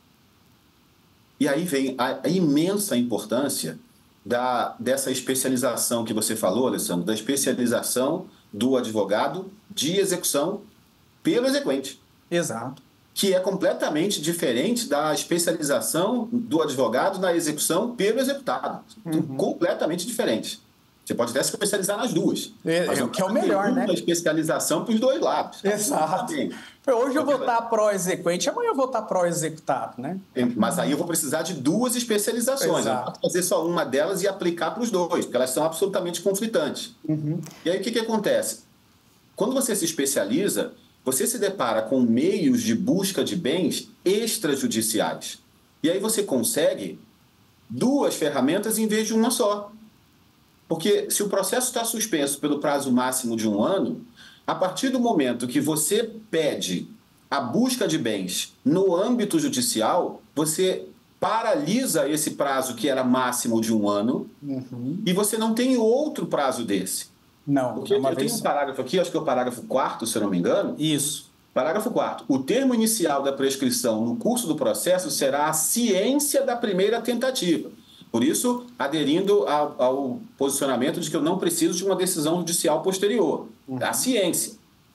Speaker 3: E aí vem a, a imensa importância da, dessa especialização que você falou, Alessandro, da especialização do advogado de execução pelo exequente.
Speaker 2: Exato.
Speaker 3: Que é completamente diferente da especialização do advogado na execução pelo executado. Uhum. Completamente diferente. Você pode até se especializar nas duas.
Speaker 2: É,
Speaker 3: mas
Speaker 2: o que é o melhor, né?
Speaker 3: Uma especialização para os dois lados.
Speaker 2: Exato. Hoje eu vou estar pró-exequente, amanhã eu vou estar pró-executado, né?
Speaker 3: Mas aí eu vou precisar de duas especializações. Exato. Eu não posso fazer só uma delas e aplicar para os dois, porque elas são absolutamente conflitantes. Uhum. E aí o que, que acontece? Quando você se especializa, você se depara com meios de busca de bens extrajudiciais. E aí você consegue duas ferramentas em vez de uma só. Porque se o processo está suspenso pelo prazo máximo de um ano, a partir do momento que você pede a busca de bens no âmbito judicial, você paralisa esse prazo que era máximo de um ano, uhum, e você não tem outro prazo desse.
Speaker 2: Não,
Speaker 3: porque
Speaker 2: é uma
Speaker 3: eu
Speaker 2: vez...
Speaker 3: tenho um parágrafo aqui, acho que é o parágrafo quarto, se eu não me engano.
Speaker 2: Isso.
Speaker 3: Parágrafo quarto. O termo inicial da prescrição no curso do processo será a ciência da primeira tentativa. Por isso, aderindo ao, ao posicionamento de que eu não preciso de uma decisão judicial posterior. Uhum. A ciência.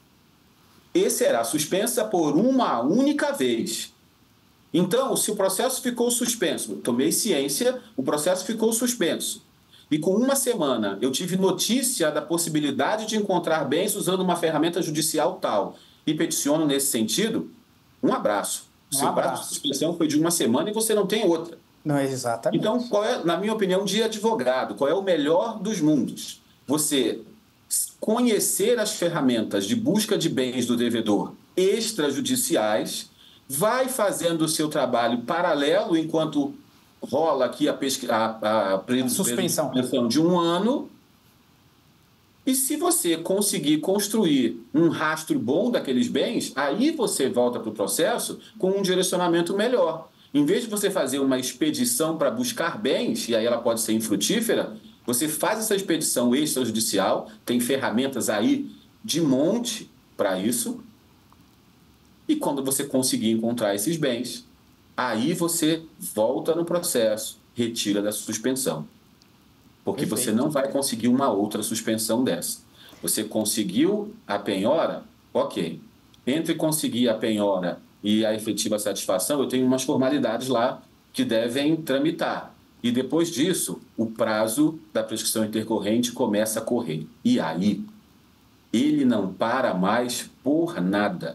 Speaker 3: E será suspensa por uma única vez. Então, se o processo ficou suspenso, tomei ciência, o processo ficou suspenso. E com uma semana eu tive notícia da possibilidade de encontrar bens usando uma ferramenta judicial tal e peticiono nesse sentido, um abraço.
Speaker 2: Um
Speaker 3: Seu
Speaker 2: abraço.
Speaker 3: prazo de suspensão foi de uma semana e você não tem outra.
Speaker 2: Não é exatamente.
Speaker 3: Então, qual é, na minha opinião, de advogado, qual é o melhor dos mundos? Você conhecer as ferramentas de busca de bens do devedor extrajudiciais, vai fazendo o seu trabalho paralelo enquanto rola aqui a, pesqu... a, a, a
Speaker 2: suspensão
Speaker 3: de um ano. E se você conseguir construir um rastro bom daqueles bens, aí você volta para o processo com um direcionamento melhor. Em vez de você fazer uma expedição para buscar bens, e aí ela pode ser infrutífera, você faz essa expedição extrajudicial, tem ferramentas aí de monte para isso, e quando você conseguir encontrar esses bens, aí você volta no processo, retira da suspensão. Porque Perfeito. Você não vai conseguir uma outra suspensão dessa. Você conseguiu a penhora? Ok. Entre conseguir a penhora e a efetiva satisfação, eu tenho umas formalidades lá que devem tramitar. E depois disso, o prazo da prescrição intercorrente começa a correr. E aí, ele não para mais por nada.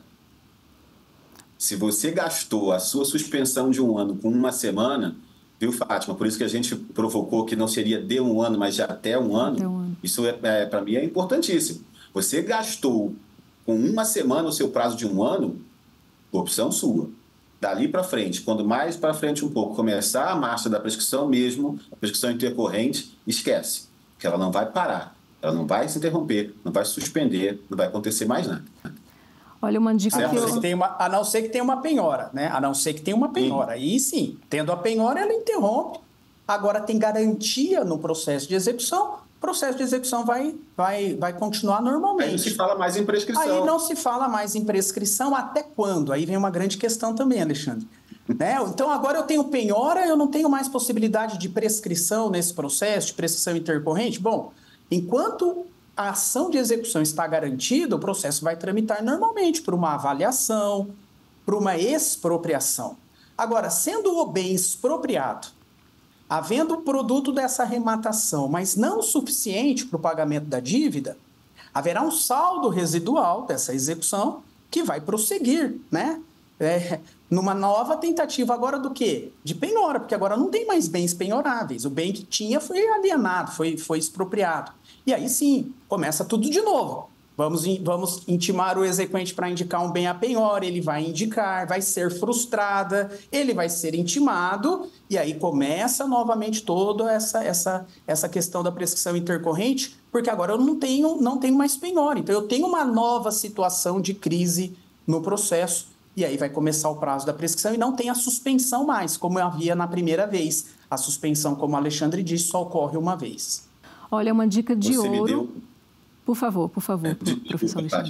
Speaker 3: Se você gastou a sua suspensão de um ano com uma semana, viu, Fátima? Por isso que a gente provocou que não seria de um ano, mas de até um ano. Até um ano. Isso, é, é, para mim, é importantíssimo. Você gastou com uma semana o seu prazo de um ano, opção sua. Dali para frente, quando mais para frente um pouco começar a marcha da prescrição mesmo, a prescrição intercorrente, esquece, que ela não vai parar, ela não vai se interromper, não vai se suspender, não vai acontecer mais nada.
Speaker 1: Olha, uma dica
Speaker 2: a,
Speaker 1: que eu...
Speaker 2: tem uma, a não ser que tenha uma penhora, né? A não ser que tenha uma penhora. Sim. Aí sim, tendo a penhora, ela interrompe. Agora tem garantia no processo de execução, o processo de execução vai, vai, vai continuar normalmente.
Speaker 3: Aí não se fala mais em prescrição.
Speaker 2: Aí não se fala mais em prescrição até quando? Aí vem uma grande questão também, Alexandre. Né? Então agora eu tenho penhora, eu não tenho mais possibilidade de prescrição nesse processo, de prescrição intercorrente? Bom, enquanto a ação de execução está garantida, o processo vai tramitar normalmente por uma avaliação, por uma expropriação. Agora, sendo o bem expropriado, havendo o produto dessa arrematação, mas não o suficiente para o pagamento da dívida, haverá um saldo residual dessa execução que vai prosseguir, né? É, numa nova tentativa agora do quê? De penhora, porque agora não tem mais bens penhoráveis. O bem que tinha foi alienado, foi, foi expropriado. E aí sim, começa tudo de novo. Vamos, vamos intimar o exequente para indicar um bem à penhora, ele vai indicar, vai ser frustrada, ele vai ser intimado, e aí começa novamente toda essa, essa, essa questão da prescrição intercorrente, porque agora eu não tenho, não tenho mais penhora. Então, eu tenho uma nova situação de crise no processo, e aí vai começar o prazo da prescrição e não tem a suspensão mais, como havia na primeira vez. A suspensão, como o Alexandre disse, só ocorre uma vez.
Speaker 1: Olha, uma dica de
Speaker 3: Você
Speaker 1: ouro...
Speaker 3: me deu...
Speaker 1: Por favor, por favor,
Speaker 3: É,
Speaker 1: professor Alexandre.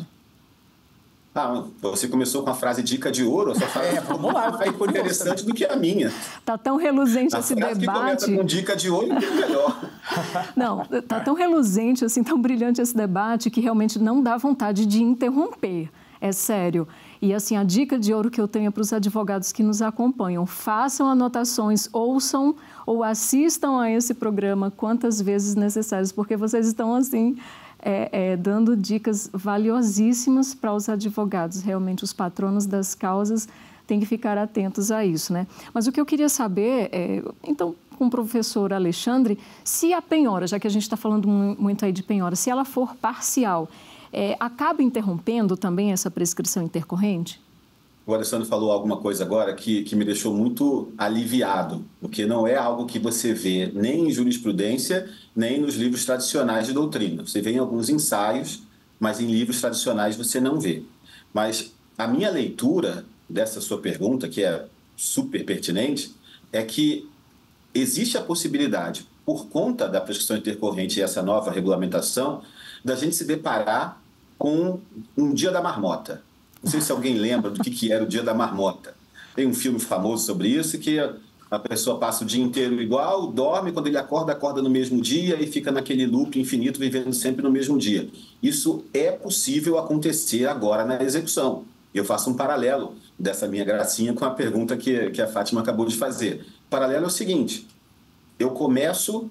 Speaker 3: Ah, você começou com a frase dica de ouro, a sua frase
Speaker 2: é, vamos lá,
Speaker 3: foi interessante do que a minha.
Speaker 1: Está tão reluzente
Speaker 3: a
Speaker 1: esse
Speaker 3: frase
Speaker 1: debate.
Speaker 3: Que começa com dica de ouro é melhor.
Speaker 1: Não, está tão reluzente, assim, tão brilhante esse debate que realmente não dá vontade de interromper. É sério. E, assim, a dica de ouro que eu tenho para os advogados que nos acompanham, façam anotações, ouçam ou assistam a esse programa quantas vezes necessárias, porque vocês estão, assim... É, é, dando dicas valiosíssimas para os advogados. Realmente, os patronos das causas têm que ficar atentos a isso, né? Mas o que eu queria saber, é, então, com o professor Alexandre, se a penhora, já que a gente está falando muito aí de penhora, se ela for parcial, é, acaba interrompendo também essa prescrição intercorrente?
Speaker 3: O Alessandro falou alguma coisa agora que, que me deixou muito aliviado, porque não é algo que você vê nem em jurisprudência, nem nos livros tradicionais de doutrina. Você vê em alguns ensaios, mas em livros tradicionais você não vê. Mas a minha leitura dessa sua pergunta, que é super pertinente, é que existe a possibilidade, por conta da prescrição intercorrente e essa nova regulamentação, da gente se deparar com um dia da marmota. Não sei se alguém lembra do que, que era o dia da marmota. Tem um filme famoso sobre isso, que a pessoa passa o dia inteiro igual, dorme, quando ele acorda, acorda no mesmo dia e fica naquele loop infinito, vivendo sempre no mesmo dia. Isso é possível acontecer agora na execução. Eu faço um paralelo dessa minha gracinha com a pergunta que, que a Fátima acabou de fazer. O paralelo é o seguinte: eu começo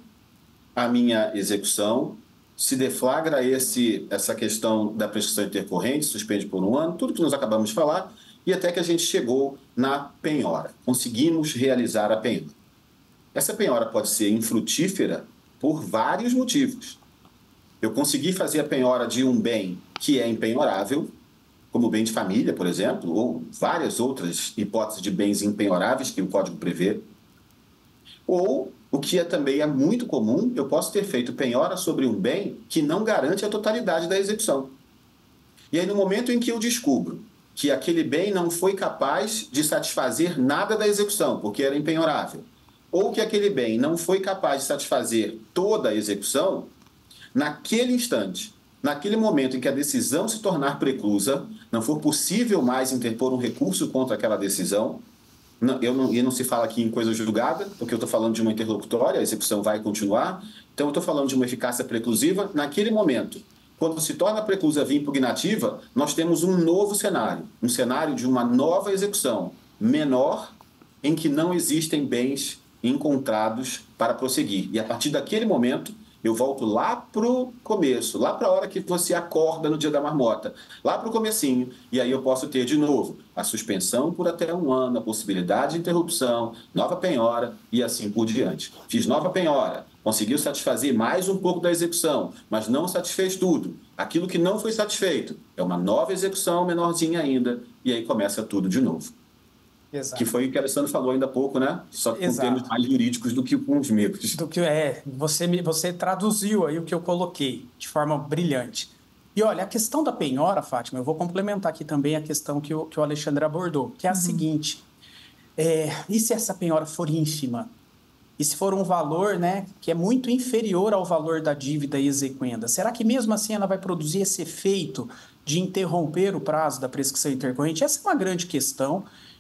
Speaker 3: a minha execução, se deflagra esse, essa questão da prescrição intercorrente, suspende por um ano, tudo que nós acabamos de falar, e até que a gente chegou na penhora. Conseguimos realizar a penhora. Essa penhora pode ser infrutífera por vários motivos. Eu consegui fazer a penhora de um bem que é impenhorável, como o bem de família, por exemplo, ou várias outras hipóteses de bens impenhoráveis que o Código prevê. Ou, o que é, também é muito comum, eu posso ter feito penhora sobre um bem que não garante a totalidade da execução. E aí, no momento em que eu descubro que aquele bem não foi capaz de satisfazer nada da execução, porque era impenhorável, ou que aquele bem não foi capaz de satisfazer toda a execução, naquele instante, naquele momento em que a decisão se tornar preclusa, não for possível mais interpor um recurso contra aquela decisão, não, eu não, e não se fala aqui em coisa julgada, porque eu estou falando de uma interlocutória, a execução vai continuar, então eu estou falando de uma eficácia preclusiva. Naquele momento, quando se torna preclusa via impugnativa, nós temos um novo cenário, um cenário de uma nova execução menor, em que não existem bens encontrados para prosseguir. E a partir daquele momento, eu volto lá para o começo, lá para a hora que você acorda no dia da marmota, lá para o comecinho, e aí eu posso ter de novo a suspensão por até um ano, a possibilidade de interrupção, nova penhora e assim por diante. Fiz nova penhora, conseguiu satisfazer mais um pouco da execução, mas não satisfez tudo. Aquilo que não foi satisfeito é uma nova execução menorzinha ainda, e aí começa tudo de novo. Exato. Que foi o que o Alessandro falou ainda há pouco, né? Só que com Exato. termos mais jurídicos do que com os meus.
Speaker 2: Do que é, você, me, você traduziu aí o que eu coloquei de forma brilhante. E olha, a questão da penhora, Fátima, eu vou complementar aqui também a questão que o, que o Alexandre abordou, que é a uhum. seguinte: é, e se essa penhora for ínfima? E se for um valor, né, que é muito inferior ao valor da dívida exequenda? Será que mesmo assim ela vai produzir esse efeito de interromper o prazo da prescrição intercorrente? Essa é uma grande questão.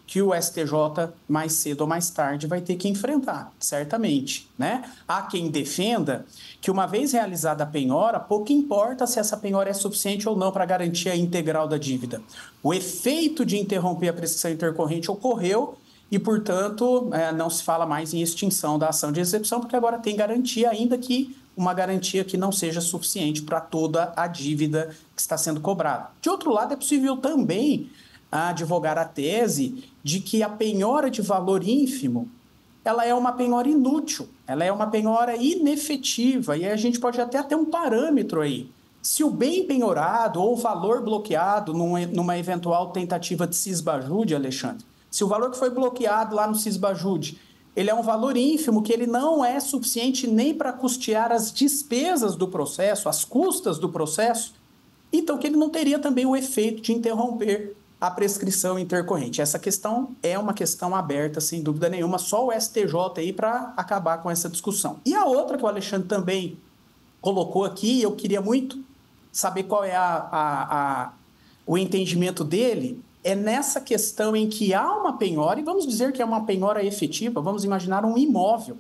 Speaker 2: que o S T J, mais cedo ou mais tarde, vai ter que enfrentar, certamente, né? Há quem defenda que, uma vez realizada a penhora, pouco importa se essa penhora é suficiente ou não para garantir a integral da dívida. O efeito de interromper a prescrição intercorrente ocorreu e, portanto, é, não se fala mais em extinção da ação de execução, porque agora tem garantia, ainda que uma garantia que não seja suficiente para toda a dívida que está sendo cobrada. De outro lado, é possível também advogar a tese de que a penhora de valor ínfimo, ela é uma penhora inútil, ela é uma penhora inefetiva, e aí a gente pode até ter um parâmetro aí. Se o bem penhorado ou o valor bloqueado num, numa eventual tentativa de cisbajude, Alexandre, se o valor que foi bloqueado lá no cisbajude, ele é um valor ínfimo, que ele não é suficiente nem para custear as despesas do processo, as custas do processo, então que ele não teria também o efeito de interromper a prescrição intercorrente. Essa questão é uma questão aberta, sem dúvida nenhuma, só o S T J aí para acabar com essa discussão. E a outra que o Alexandre também colocou aqui, eu queria muito saber qual é a, a, a, o entendimento dele, é nessa questão em que há uma penhora, e vamos dizer que é uma penhora efetiva, vamos imaginar um imóvel.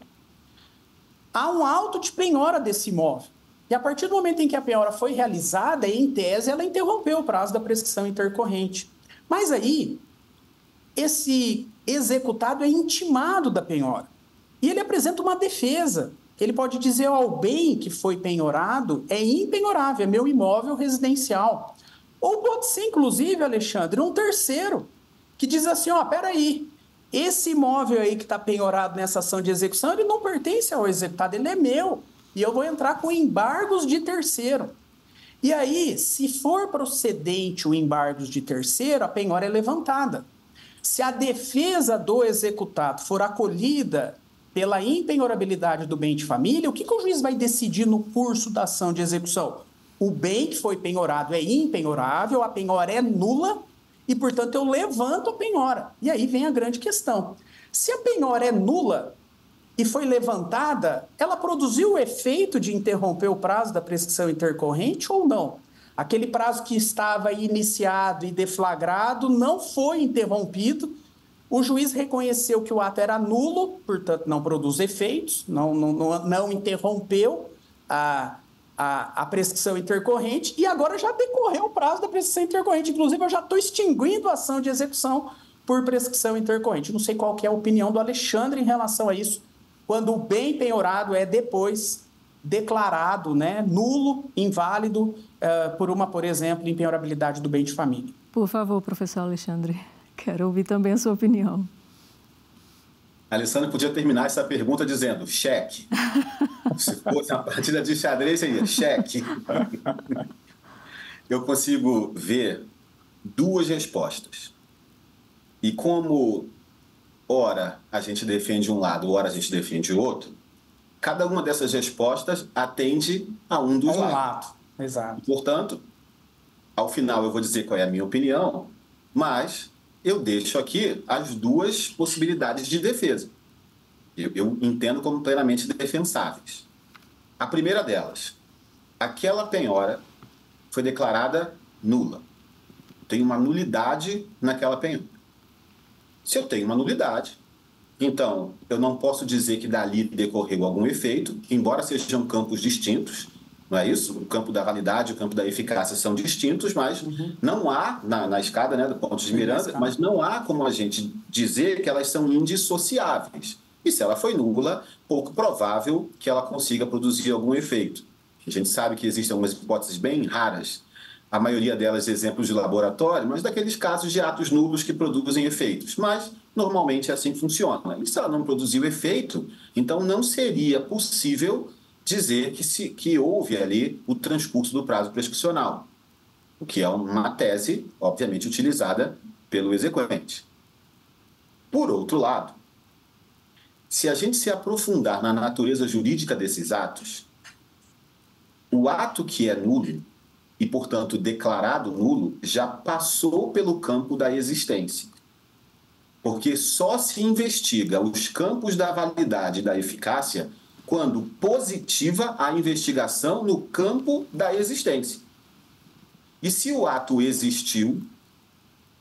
Speaker 2: Há um auto de penhora desse imóvel. E a partir do momento em que a penhora foi realizada, em tese, ela interrompeu o prazo da prescrição intercorrente. Mas aí, esse executado é intimado da penhora. E ele apresenta uma defesa. Ele pode dizer ao bem que foi penhorado é impenhorável, é meu imóvel residencial. Ou pode ser, inclusive, Alexandre, um terceiro, que diz assim, ó, peraí, esse imóvel aí que está penhorado nessa ação de execução, ele não pertence ao executado, ele é meu. E eu vou entrar com embargos de terceiro. E aí, se for procedente o embargos de terceiro, a penhora é levantada. Se a defesa do executado for acolhida pela impenhorabilidade do bem de família, o que, que o juiz vai decidir no curso da ação de execução? O bem que foi penhorado é impenhorável, a penhora é nula e, portanto, eu levanto a penhora. E aí vem a grande questão. Se a penhora é nula e foi levantada, ela produziu o efeito de interromper o prazo da prescrição intercorrente ou não? Aquele prazo que estava iniciado e deflagrado não foi interrompido, o juiz reconheceu que o ato era nulo, portanto não produz efeitos, não, não, não, não interrompeu a, a, a prescrição intercorrente e agora já decorreu o prazo da prescrição intercorrente. Inclusive eu já estou extinguindo a ação de execução por prescrição intercorrente. Não sei qual que é a opinião do Alexandre em relação a isso, quando o bem penhorado é depois declarado, né, nulo, inválido, uh, por uma, por exemplo, impenhorabilidade do bem de família.
Speaker 1: Por favor, professor Alexandre, quero ouvir também a sua opinião.
Speaker 3: Alessandro podia terminar essa pergunta dizendo cheque. Se fosse uma partida de xadrez, seria cheque. Eu consigo ver duas respostas. E como ora a gente defende um lado, ora a gente defende o outro, cada uma dessas respostas atende a um dos
Speaker 2: um
Speaker 3: lados.
Speaker 2: lado. Exato.
Speaker 3: Portanto, ao final eu vou dizer qual é a minha opinião, mas eu deixo aqui as duas possibilidades de defesa. Eu, eu entendo como plenamente defensáveis. A primeira delas, aquela penhora foi declarada nula. Tem uma nulidade naquela penhora. Se eu tenho uma nulidade, então eu não posso dizer que dali decorreu algum efeito, embora sejam campos distintos, não é isso? O campo da validade e o campo da eficácia são distintos, mas uhum. não há, na, na escada, né, do ponto de Miranda, mas não há como a gente dizer que elas são indissociáveis. E se ela foi nula, pouco provável que ela consiga produzir algum efeito. A gente sabe que existem algumas hipóteses bem raras, a maioria delas exemplos de laboratório, mas daqueles casos de atos nulos que produzem efeitos. Mas, normalmente, é assim que funciona. E se ela não produziu efeito, então não seria possível dizer que, se, que houve ali o transcurso do prazo prescricional, o que é uma tese, obviamente, utilizada pelo exequente. Por outro lado, se a gente se aprofundar na natureza jurídica desses atos, o ato que é nulo e, portanto, declarado nulo, já passou pelo campo da existência. Porque só se investiga os campos da validade e da eficácia quando positiva a investigação no campo da existência. E se o ato existiu,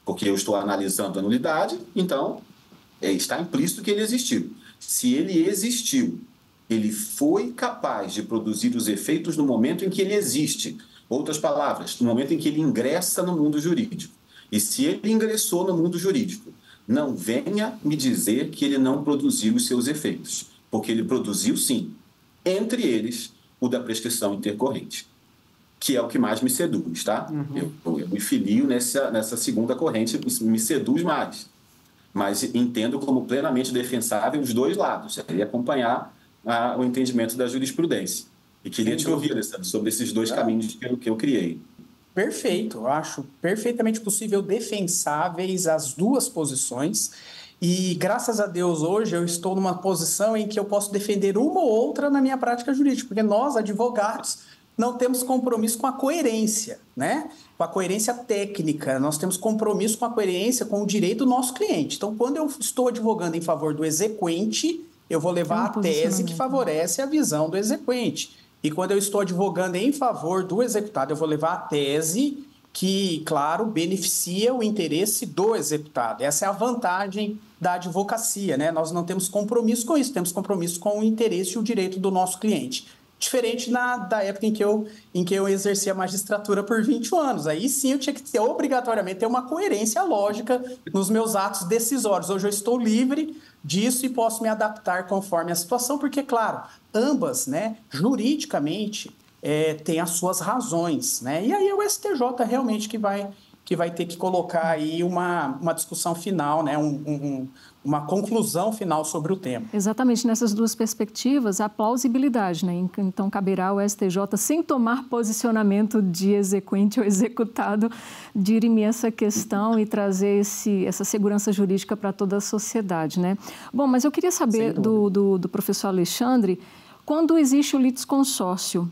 Speaker 3: porque eu estou analisando a nulidade, então é, está implícito que ele existiu. Se ele existiu, ele foi capaz de produzir os efeitos no momento em que ele existe. Outras palavras, no momento em que ele ingressa no mundo jurídico. E se ele ingressou no mundo jurídico, não venha me dizer que ele não produziu os seus efeitos, porque ele produziu sim, entre eles o da prescrição intercorrente, que é o que mais me seduz, tá? Uhum. Eu, eu, eu me filio nessa, nessa segunda corrente, me seduz mais, mas entendo como plenamente defensável os dois lados, é acompanhar a, o entendimento da jurisprudência. E queria te ouvir, Alessandro, sobre esses dois é. caminhos que eu, que eu criei.
Speaker 2: Perfeito, eu acho perfeitamente possível defensáveis as duas posições e, graças a Deus, hoje eu estou numa posição em que eu posso defender uma ou outra na minha prática jurídica, porque nós, advogados, não temos compromisso com a coerência, né? Com a coerência técnica, nós temos compromisso com a coerência com o direito do nosso cliente. Então, quando eu estou advogando em favor do exequente, eu vou levar a tese que favorece a visão do exequente. E quando eu estou advogando em favor do executado, eu vou levar a tese que, claro, beneficia o interesse do executado. Essa é a vantagem da advocacia, né? Nós não temos compromisso com isso, temos compromisso com o interesse e o direito do nosso cliente. Diferente na, da época em que, eu, em que eu exerci a magistratura por vinte anos. Aí sim eu tinha que ter, obrigatoriamente, ter uma coerência lógica nos meus atos decisórios. Hoje eu estou livre disso e posso me adaptar conforme a situação, porque, claro, ambas, né, juridicamente, é, têm as suas razões, né? E aí é o S T J realmente que vai, que vai ter que colocar aí uma, uma discussão final, né, um, um, uma conclusão final sobre o tema.
Speaker 1: Exatamente, nessas duas perspectivas, a plausibilidade, né? Então, caberá ao S T J, sem tomar posicionamento de exequente ou executado, dirimir essa questão e trazer esse, essa segurança jurídica para toda a sociedade, né? Bom, mas eu queria saber do, do, do professor Alexandre, quando existe o litisconsórcio,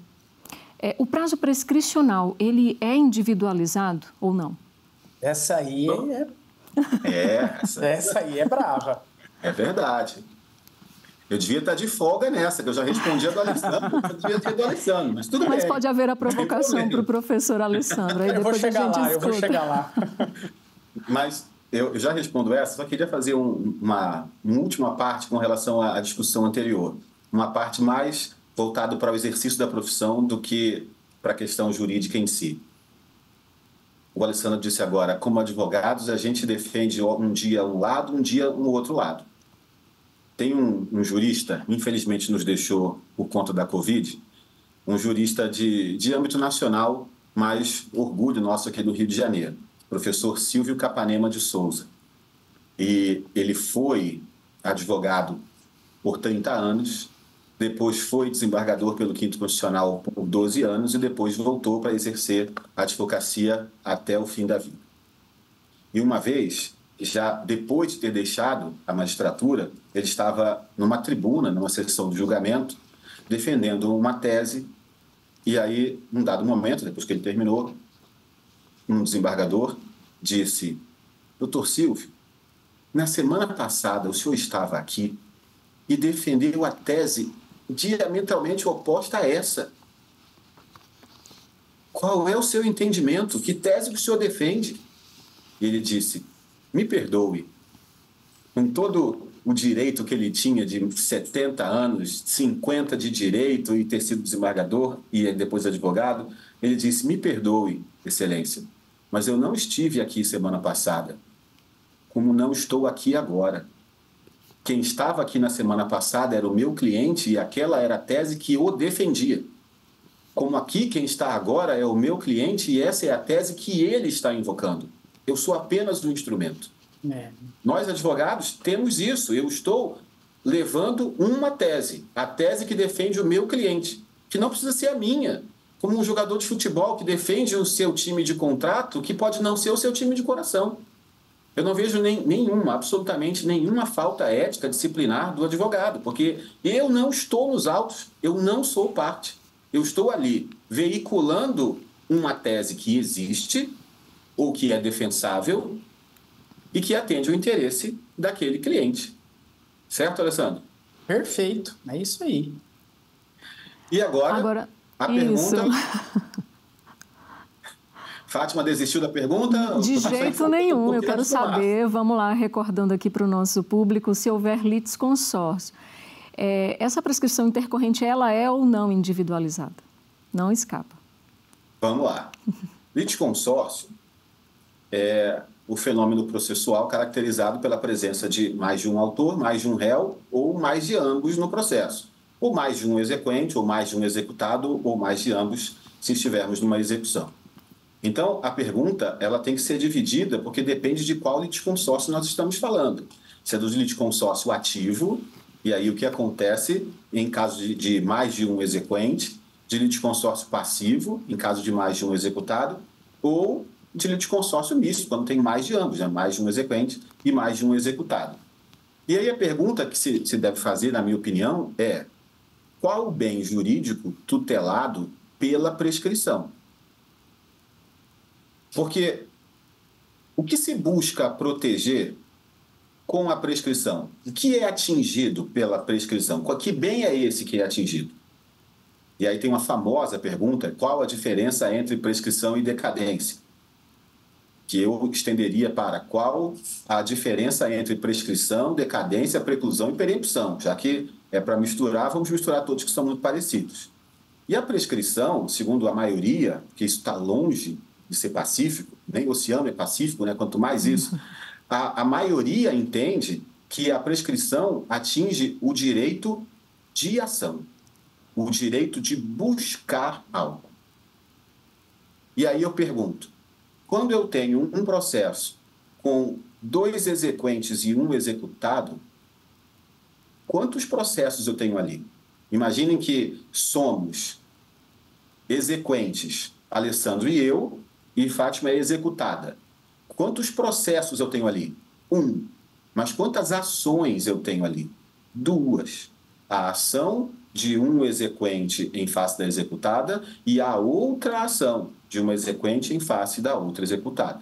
Speaker 1: é, o prazo prescricional, ele é individualizado ou não?
Speaker 2: Essa aí é...
Speaker 3: É, essa...
Speaker 2: essa aí é brava.
Speaker 3: É verdade. Eu devia estar de folga nessa, que eu já respondi a do Alessandro, eu devia ter do Alessandro, mas tudo
Speaker 1: mas
Speaker 3: bem.
Speaker 1: Mas pode haver a provocação para o professor Alessandro. Aí
Speaker 2: eu vou chegar lá,
Speaker 1: escuta.
Speaker 2: eu vou chegar lá.
Speaker 3: Mas eu já respondo essa, só queria fazer um, uma, uma última parte com relação à discussão anterior. Uma parte mais voltada para o exercício da profissão do que para a questão jurídica em si. O Alessandro disse agora, como advogados, a gente defende um dia um lado, um dia um outro lado. Tem um, um jurista, infelizmente nos deixou por conta da Covid, um jurista de, de âmbito nacional, mas orgulho nosso aqui do Rio de Janeiro, professor Silvio Capanema de Souza. E ele foi advogado por trinta anos, depois foi desembargador pelo Quinto Constitucional por doze anos e depois voltou para exercer a advocacia até o fim da vida. E uma vez, já depois de ter deixado a magistratura, ele estava numa tribuna, numa sessão de julgamento, defendendo uma tese, e aí, num dado momento, depois que ele terminou, um desembargador disse: doutor Silvio, na semana passada o senhor estava aqui e defendeu a tese diametralmente oposta a essa. Qual é o seu entendimento? Que tese que o senhor defende? Ele disse: me perdoe, com todo o direito que ele tinha de setenta anos, cinquenta de direito e ter sido desembargador e depois advogado, ele disse: me perdoe, excelência, mas eu não estive aqui semana passada, como não estou aqui agora. Quem estava aqui na semana passada era o meu cliente e aquela era a tese que o defendia. Como aqui quem está agora é o meu cliente e essa é a tese que ele está invocando. Eu sou apenas um instrumento. É. Nós, advogados, temos isso. Eu estou levando uma tese, a tese que defende o meu cliente, que não precisa ser a minha. Como um jogador de futebol que defende o seu time de contrato, que pode não ser o seu time de coração. Eu não vejo nem, nenhuma, absolutamente nenhuma falta ética disciplinar do advogado, porque eu não estou nos autos, eu não sou parte. Eu estou ali veiculando uma tese que existe ou que é defensável e que atende o interesse daquele cliente. Certo, Alessandro?
Speaker 2: Perfeito, é isso aí.
Speaker 3: E agora,
Speaker 1: agora
Speaker 3: a
Speaker 1: isso.
Speaker 3: pergunta... Fátima desistiu da pergunta?
Speaker 1: De jeito nenhum, eu quero saber, vamos lá, recordando aqui para o nosso público, se houver litisconsórcio. É, essa prescrição intercorrente, ela é ou não individualizada? Não escapa.
Speaker 3: Vamos lá. Litisconsórcio é o fenômeno processual caracterizado pela presença de mais de um autor, mais de um réu ou mais de ambos no processo. Ou mais de um exequente, ou mais de um executado, ou mais de ambos, se estivermos numa execução. Então, a pergunta ela tem que ser dividida porque depende de qual litisconsórcio nós estamos falando. Se é do litisconsórcio ativo, e aí o que acontece em caso de, de mais de um exequente, de litisconsórcio passivo, em caso de mais de um executado, ou de litisconsórcio misto, quando tem mais de ambos, né? Mais de um exequente e mais de um executado. E aí a pergunta que se, se deve fazer, na minha opinião, é qual o bem jurídico tutelado pela prescrição? Porque o que se busca proteger com a prescrição? O que é atingido pela prescrição? Que bem é esse que é atingido? E aí tem uma famosa pergunta, qual a diferença entre prescrição e decadência? Que eu estenderia para qual a diferença entre prescrição, decadência, preclusão e perempção, já que é para misturar, vamos misturar todos que são muito parecidos. E a prescrição, segundo a maioria, que isso está longe de ser pacífico, nem o oceano é pacífico, né? Quanto mais isso, a, a maioria entende que a prescrição atinge o direito de ação, o direito de buscar algo. E aí eu pergunto, quando eu tenho um processo com dois exequentes e um executado, quantos processos eu tenho ali? Imaginem que somos exequentes, Alessandro e eu, e Fátima é executada. Quantos processos eu tenho ali? Um. Mas quantas ações eu tenho ali? Duas. A ação de um exequente em face da executada e a outra ação de uma exequente em face da outra executada.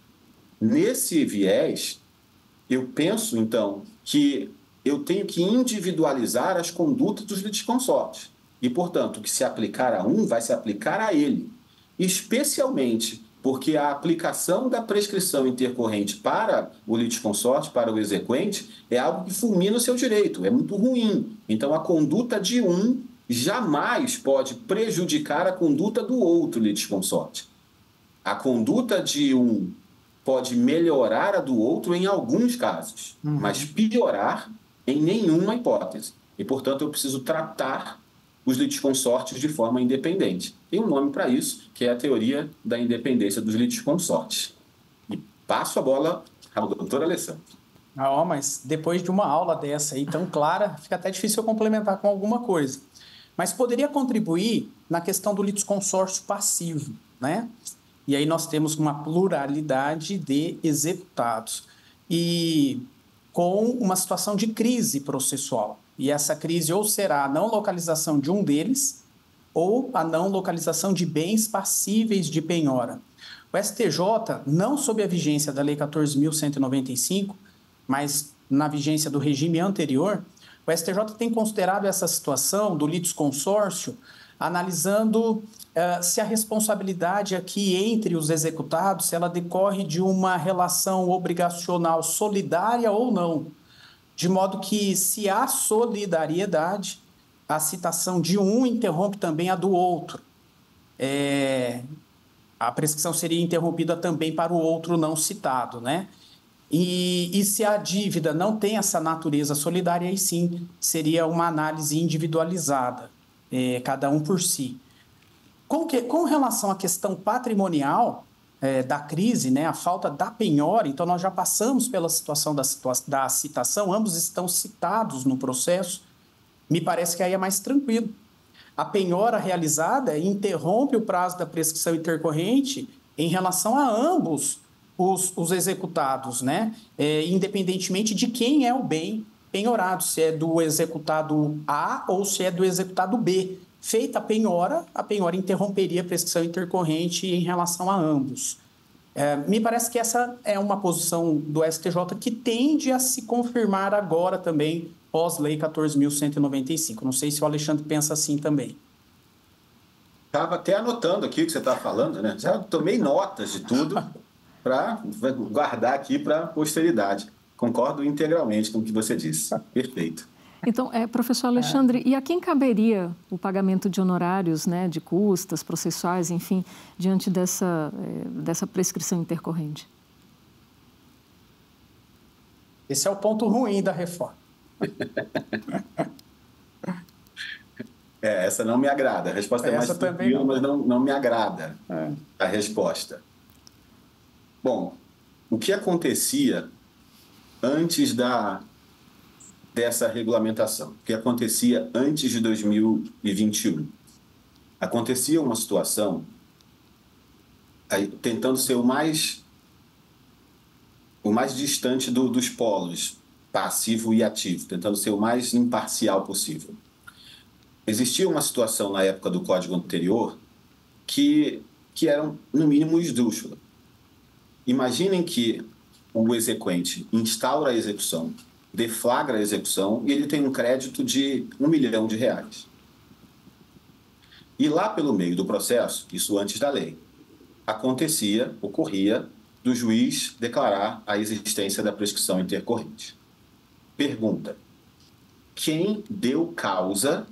Speaker 3: Nesse viés, eu penso, então, que eu tenho que individualizar as condutas dos litisconsortes. E, portanto, o que se aplicar a um vai se aplicar a ele. Especialmente porque a aplicação da prescrição intercorrente para o litisconsorte, para o exequente, é algo que fulmina o seu direito, é muito ruim. Então, a conduta de um jamais pode prejudicar a conduta do outro litisconsorte. A conduta de um pode melhorar a do outro em alguns casos, uhum. mas piorar em nenhuma hipótese. E, portanto, eu preciso tratar os litisconsortes de forma independente. Tem um nome para isso, que é a teoria da independência dos litisconsortes. E passo a bola ao doutor Alessandro.
Speaker 2: Ah, ó, mas depois de uma aula dessa aí tão clara, fica até difícil eu complementar com alguma coisa. Mas poderia contribuir na questão do litisconsórcio passivo, né? E aí nós temos uma pluralidade de executados e com uma situação de crise processual. E essa crise ou será a não localização de um deles ou a não localização de bens passíveis de penhora. O S T J, não sob a vigência da Lei quatorze mil cento e noventa e cinco, mas na vigência do regime anterior, o S T J tem considerado essa situação do litisconsórcio analisando uh, se a responsabilidade aqui entre os executados, se ela decorre de uma relação obrigacional solidária ou não. De modo que, se há solidariedade, a citação de um interrompe também a do outro. É, a prescrição seria interrompida também para o outro não citado, né? E, e se a dívida não tem essa natureza solidária, aí sim seria uma análise individualizada, é, cada um por si. Com, que, com relação à questão patrimonial é, da crise, né, a falta da penhora, então nós já passamos pela situação da, situa da citação, ambos estão citados no processo, me parece que aí é mais tranquilo. A penhora realizada interrompe o prazo da prescrição intercorrente em relação a ambos os, os executados, né? É, independentemente de quem é o bem penhorado, se é do executado A ou se é do executado B. Feita a penhora, a penhora interromperia a prescrição intercorrente em relação a ambos. É, me parece que essa é uma posição do S T J que tende a se confirmar agora também, pós-lei quatorze mil cento e noventa e cinco. Não sei se o Alexandre pensa assim também.
Speaker 3: Estava até anotando aqui o que você está falando, né? Já tomei notas de tudo para guardar aqui para a posteridade. Concordo integralmente com o que você disse. Perfeito.
Speaker 1: Então, é, professor Alexandre, é. e a quem caberia o pagamento de honorários, né, de custas processuais, enfim, diante dessa, é, dessa prescrição intercorrente?
Speaker 2: Esse é o ponto ruim da reforma.
Speaker 3: É, essa não me agrada. A resposta é, é mais tranquila, mas não, não me agrada é. a resposta. Bom, o que acontecia antes da, dessa regulamentação? O que acontecia antes de dois mil e vinte e um? Acontecia uma situação, aí, tentando ser o mais, o mais distante do, dos polos, passivo e ativo, tentando ser o mais imparcial possível. Existia uma situação na época do código anterior que, que era, no mínimo, esdrúxula. Imaginem que o exequente instaura a execução, deflagra a execução e ele tem um crédito de um milhão de reais. E lá pelo meio do processo, isso antes da lei, acontecia, ocorria, do juiz declarar a existência da prescrição intercorrente. Pergunta: quem deu causa?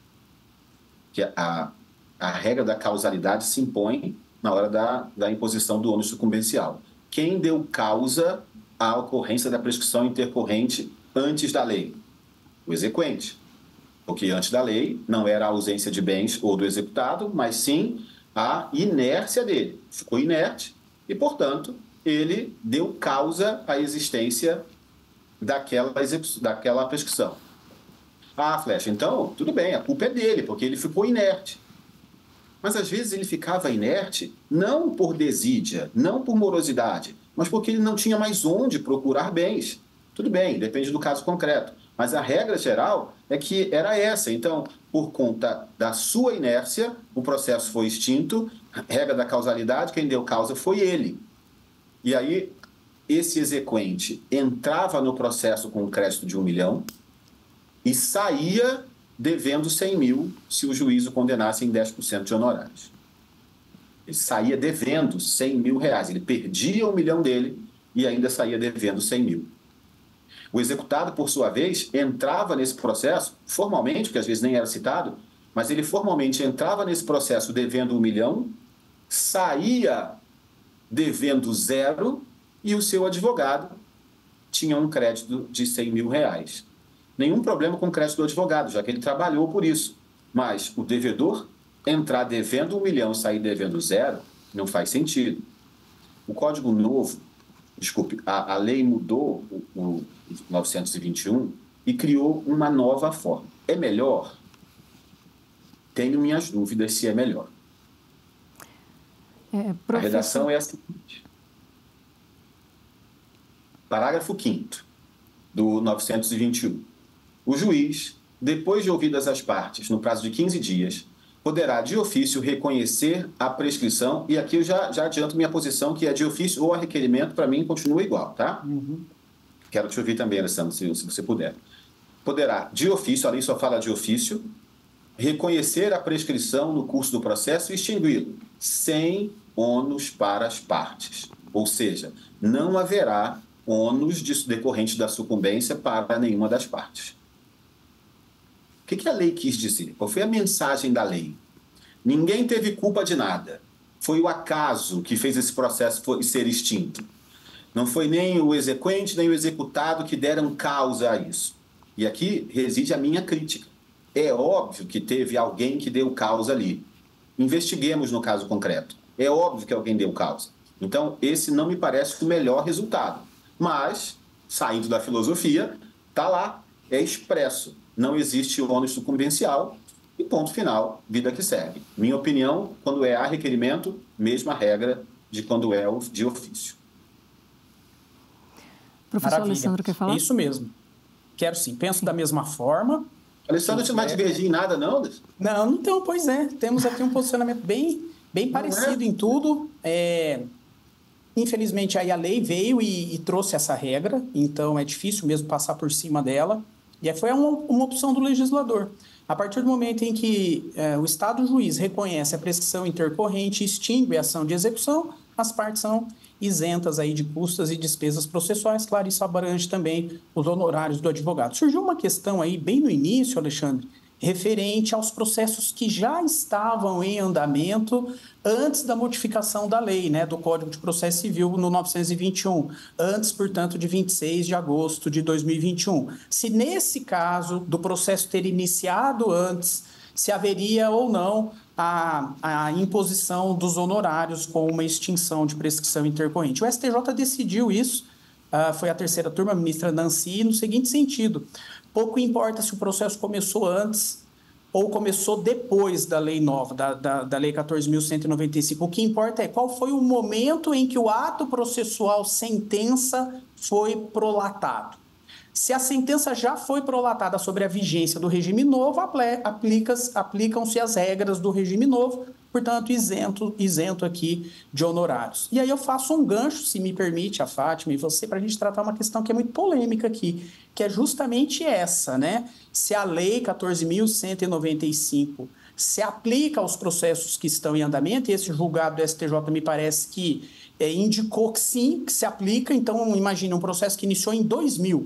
Speaker 3: Que a, a regra da causalidade se impõe na hora da, da imposição do ônus sucumbencial. Quem deu causa à ocorrência da prescrição intercorrente antes da lei? O exequente. Porque antes da lei não era a ausência de bens ou do executado, mas sim a inércia dele. Ficou inerte e, portanto, ele deu causa à existência daquela, daquela prescrição. Ah, Flecha, então, tudo bem, a culpa é dele, porque ele ficou inerte. Mas, às vezes, ele ficava inerte não por desídia, não por morosidade, mas porque ele não tinha mais onde procurar bens. Tudo bem, depende do caso concreto. Mas a regra geral é que era essa. Então, por conta da sua inércia, o processo foi extinto, a regra da causalidade, quem deu causa foi ele. E aí, esse exequente entrava no processo com um crédito de um milhão, e saía devendo cem mil se o juiz o condenasse em dez por cento de honorários. Ele saía devendo cem mil reais. Ele perdia um milhão dele e ainda saía devendo cem mil. O executado, por sua vez, entrava nesse processo, formalmente, que às vezes nem era citado, mas ele formalmente entrava nesse processo devendo um milhão, saía devendo zero e o seu advogado tinha um crédito de cem mil reais. Nenhum problema com o crédito do advogado, já que ele trabalhou por isso. Mas o devedor entrar devendo um milhão e sair devendo zero não faz sentido. O Código Novo, desculpe, a, a lei mudou o, o novecentos e vinte e um e criou uma nova forma. É melhor? Tenho minhas dúvidas se é melhor.
Speaker 1: É, professor...
Speaker 3: A redação é a seguinte. Parágrafo quinto do novecentos e vinte e um. O juiz, depois de ouvidas as partes, no prazo de quinze dias, poderá, de ofício, reconhecer a prescrição, e aqui eu já, já adianto minha posição, que é de ofício ou a requerimento, para mim, continua igual, tá? Uhum. Quero te ouvir também, Alessandro, se, se você puder. Poderá, de ofício, a lei só fala de ofício, reconhecer a prescrição no curso do processo e extingui-lo, sem ônus para as partes. Ou seja, não haverá ônus de, decorrente da sucumbência para nenhuma das partes. O que, que a lei quis dizer? Qual foi a mensagem da lei? Ninguém teve culpa de nada. Foi o acaso que fez esse processo ser extinto. Não foi nem o exequente, nem o executado que deram causa a isso. E aqui reside a minha crítica. É óbvio que teve alguém que deu causa ali. Investiguemos no caso concreto. É óbvio que alguém deu causa. Então, esse não me parece o melhor resultado. Mas, saindo da filosofia, está lá, é expresso. Não existe ônus sucumbencial e ponto final, vida que segue. Minha opinião, quando é a requerimento, mesma regra de quando é o de ofício.
Speaker 1: Professor Maravilha. Alessandro, quer falar?
Speaker 2: É isso mesmo. Quero sim, penso da mesma forma.
Speaker 3: Alessandro, você não vai divergir em nada, não?
Speaker 2: Não, não tem, pois é. Temos aqui um posicionamento bem, bem parecido é? em tudo. É... Infelizmente, aí a lei veio e, e trouxe essa regra, então é difícil mesmo passar por cima dela. E aí foi uma, uma opção do legislador. A partir do momento em que é, o Estado juiz reconhece a prescrição intercorrente e extingue a ação de execução, as partes são isentas aí de custas e despesas processuais. Claro, isso abrange também os honorários do advogado. Surgiu uma questão aí bem no início, Alexandre, referente aos processos que já estavam em andamento antes da modificação da lei, né, do Código de Processo Civil no novecentos e vinte e um, antes, portanto, de vinte e seis de agosto de dois mil e vinte e um. Se nesse caso do processo ter iniciado antes, se haveria ou não a, a imposição dos honorários com uma extinção de prescrição intercorrente. O S T J decidiu isso, uh, foi a terceira turma, a ministra Nancy, no seguinte sentido: pouco importa se o processo começou antes ou começou depois da lei nova, da, da, da lei quatorze mil cento e noventa e cinco. O que importa é qual foi o momento em que o ato processual sentença foi prolatado. Se a sentença já foi prolatada sobre a vigência do regime novo, aplicam-se as regras do regime novo, portanto, isento, isento aqui de honorários. E aí eu faço um gancho, se me permite, a Fátima e você, para a gente tratar uma questão que é muito polêmica aqui, que é justamente essa, né? Se a lei quatorze mil cento e noventa e cinco se aplica aos processos que estão em andamento, e esse julgado do S T J me parece que é, indicou que sim, que se aplica. Então, imagine um processo que iniciou em dois mil,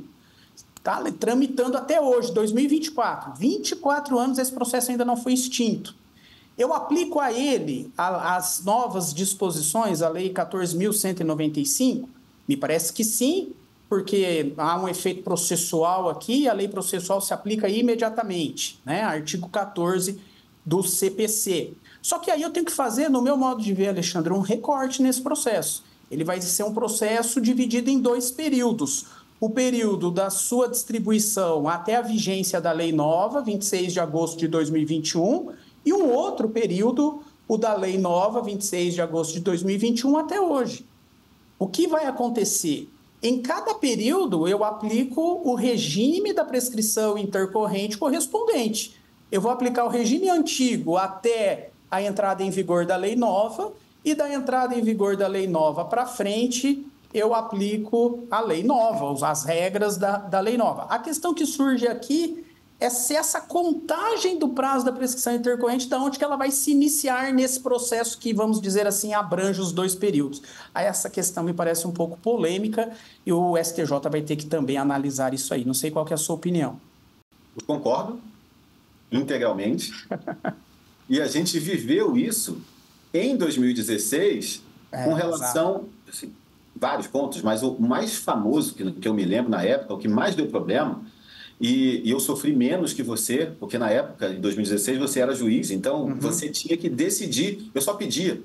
Speaker 2: tá tramitando até hoje, dois mil e vinte e quatro. vinte e quatro anos, esse processo ainda não foi extinto. Eu aplico a ele a, as novas disposições, a lei quatorze mil cento e noventa e cinco? Me parece que sim, porque há um efeito processual aqui, a lei processual se aplica imediatamente, né? Artigo quatorze do C P C. Só que aí eu tenho que fazer, no meu modo de ver, Alexandre, um recorte nesse processo. Ele vai ser um processo dividido em dois períodos. O período da sua distribuição até a vigência da lei nova, vinte e seis de agosto de dois mil e vinte e um, e um outro período, o da lei nova, vinte e seis de agosto de dois mil e vinte e um, até hoje. O que vai acontecer? Em cada período, eu aplico o regime da prescrição intercorrente correspondente. Eu vou aplicar o regime antigo até a entrada em vigor da lei nova, e da entrada em vigor da lei nova para frente, eu aplico a lei nova, as regras da, da lei nova. A questão que surge aqui é se essa contagem do prazo da prescrição intercorrente, de onde que ela vai se iniciar nesse processo que, vamos dizer assim, abrange os dois períodos. Aí essa questão me parece um pouco polêmica e o S T J vai ter que também analisar isso aí. Não sei qual que é a sua opinião.
Speaker 3: Eu concordo integralmente. E a gente viveu isso em dois mil e dezesseis é, com relação... Assim, vários pontos, mas o mais famoso que, que eu me lembro na época, o que mais deu problema, e, e eu sofri menos que você, porque na época, em dois mil e dezesseis, você era juiz, então uhum. você tinha que decidir, eu só pedia.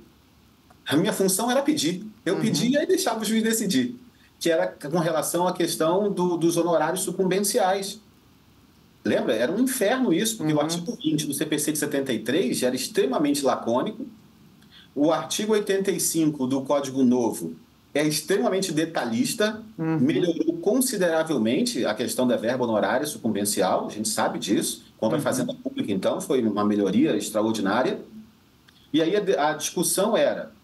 Speaker 3: A minha função era pedir. Eu uhum. pedia e deixava o juiz decidir, que era com relação à questão do, dos honorários sucumbenciais. Lembra? Era um inferno isso, porque uhum. o artigo vinte do C P C de setenta e três era extremamente lacônico, o artigo oitenta e cinco do Código Novo é extremamente detalhista, uhum. melhorou consideravelmente a questão da verba honorária sucumbencial, a gente sabe disso, contra uhum. a Fazenda Pública, então, foi uma melhoria extraordinária. E aí a, a discussão era,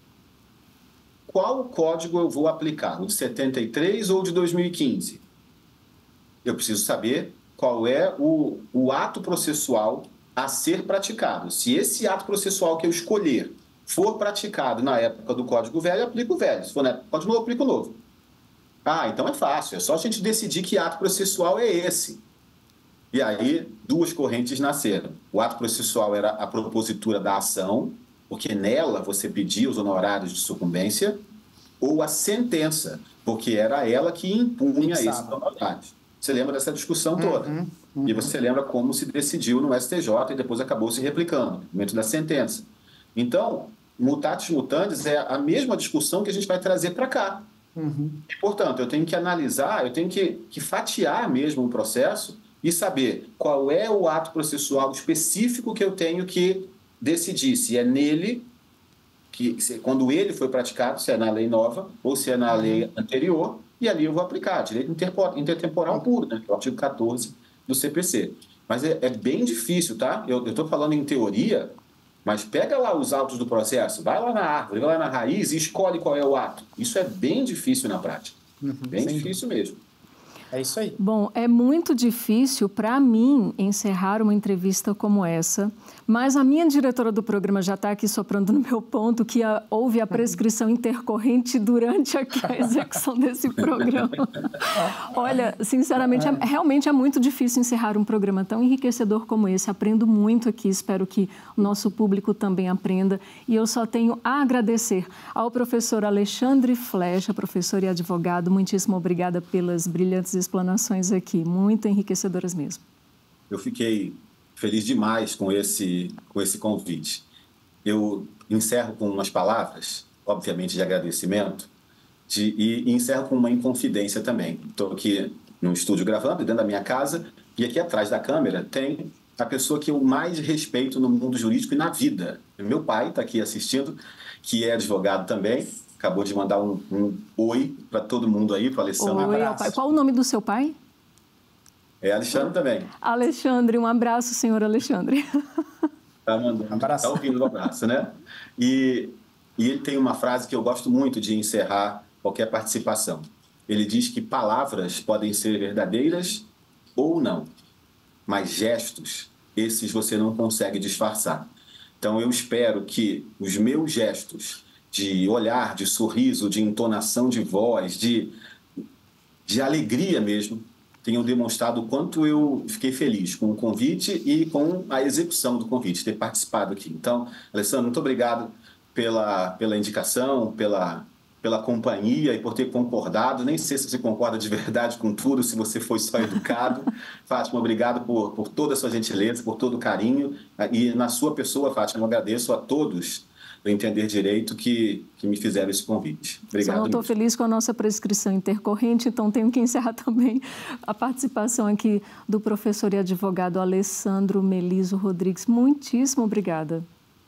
Speaker 3: qual código eu vou aplicar, o de setenta e três ou o de dois mil e quinze? Eu preciso saber qual é o, o ato processual a ser praticado. Se esse ato processual que eu escolher for praticado na época do Código Velho, eu aplico o velho. Se for na época do Código Novo, eu aplico o novo. Ah, então é fácil. É só a gente decidir que ato processual é esse. E aí, duas correntes nasceram. O ato processual era a propositura da ação, porque nela você pedia os honorários de sucumbência, ou a sentença, porque era ela que impunha esses honorários. Você lembra dessa discussão toda. Uhum, uhum. E você lembra como se decidiu no S T J e depois acabou se replicando, no momento da sentença. Então, mutatis mutandis é a mesma discussão que a gente vai trazer para cá. Uhum. E, portanto, eu tenho que analisar, eu tenho que, que fatiar mesmo o processo e saber qual é o ato processual específico que eu tenho que decidir, se é nele, que, se, quando ele foi praticado, se é na lei nova ou se é na uhum. lei anterior, e ali eu vou aplicar, direito intertemporal puro, né, que é o artigo quatorze do C P C. Mas é, é bem difícil, tá? Eu estou falando em teoria, mas pega lá os autos do processo, vai lá na árvore, vai lá na raiz e escolhe qual é o ato. Isso é bem difícil na prática. Uhum, bem difícil mesmo.
Speaker 2: É isso aí.
Speaker 1: Bom, é muito difícil para mim encerrar uma entrevista como essa, mas a minha diretora do programa já está aqui soprando no meu ponto que a, houve a prescrição intercorrente durante a, a execução desse programa. Olha, sinceramente, é, realmente é muito difícil encerrar um programa tão enriquecedor como esse. Aprendo muito aqui, espero que o nosso público também aprenda. E eu só tenho a agradecer ao professor Alexandre Flecha, professor e advogado. Muitíssimo obrigada pelas brilhantes explanações aqui, muito enriquecedoras mesmo.
Speaker 3: Eu fiquei feliz demais com esse, com esse convite. Eu encerro com umas palavras, obviamente de agradecimento, de, e encerro com uma inconfidência também. Estou aqui no estúdio gravando, dentro da minha casa, e aqui atrás da câmera tem a pessoa que eu mais respeito no mundo jurídico e na vida. Meu pai está aqui assistindo, que é advogado também. Acabou de mandar um, um oi para todo mundo aí, para o Alessandro.
Speaker 1: Oi,
Speaker 3: um abraço.
Speaker 1: pai. Qual o nome do seu pai?
Speaker 3: É Alexandre também.
Speaker 1: Alexandre, um abraço, senhor Alexandre.
Speaker 3: Tá mandando. Um abraço. Tá ouvindo o abraço, né? E, e ele tem uma frase que eu gosto muito de encerrar qualquer participação. Ele diz que palavras podem ser verdadeiras ou não, mas gestos, esses você não consegue disfarçar. Então eu espero que os meus gestos de olhar, de sorriso, de entonação de voz, de, de alegria mesmo, tenham demonstrado o quanto eu fiquei feliz com o convite e com a execução do convite, ter participado aqui. Então, Alessandro, muito obrigado pela, pela indicação, pela, pela companhia e por ter concordado. Nem sei se você concorda de verdade com tudo, se você foi só educado. Fátima, obrigado por, por toda a sua gentileza, por todo o carinho. E na sua pessoa, Fátima, eu agradeço a todos do Entender Direito que, que me fizeram esse convite. Obrigado.
Speaker 1: Só não estou feliz com a nossa prescrição intercorrente, então tenho que encerrar também a participação aqui do professor e advogado Alessandro Meliso Rodrigues. Muitíssimo obrigada.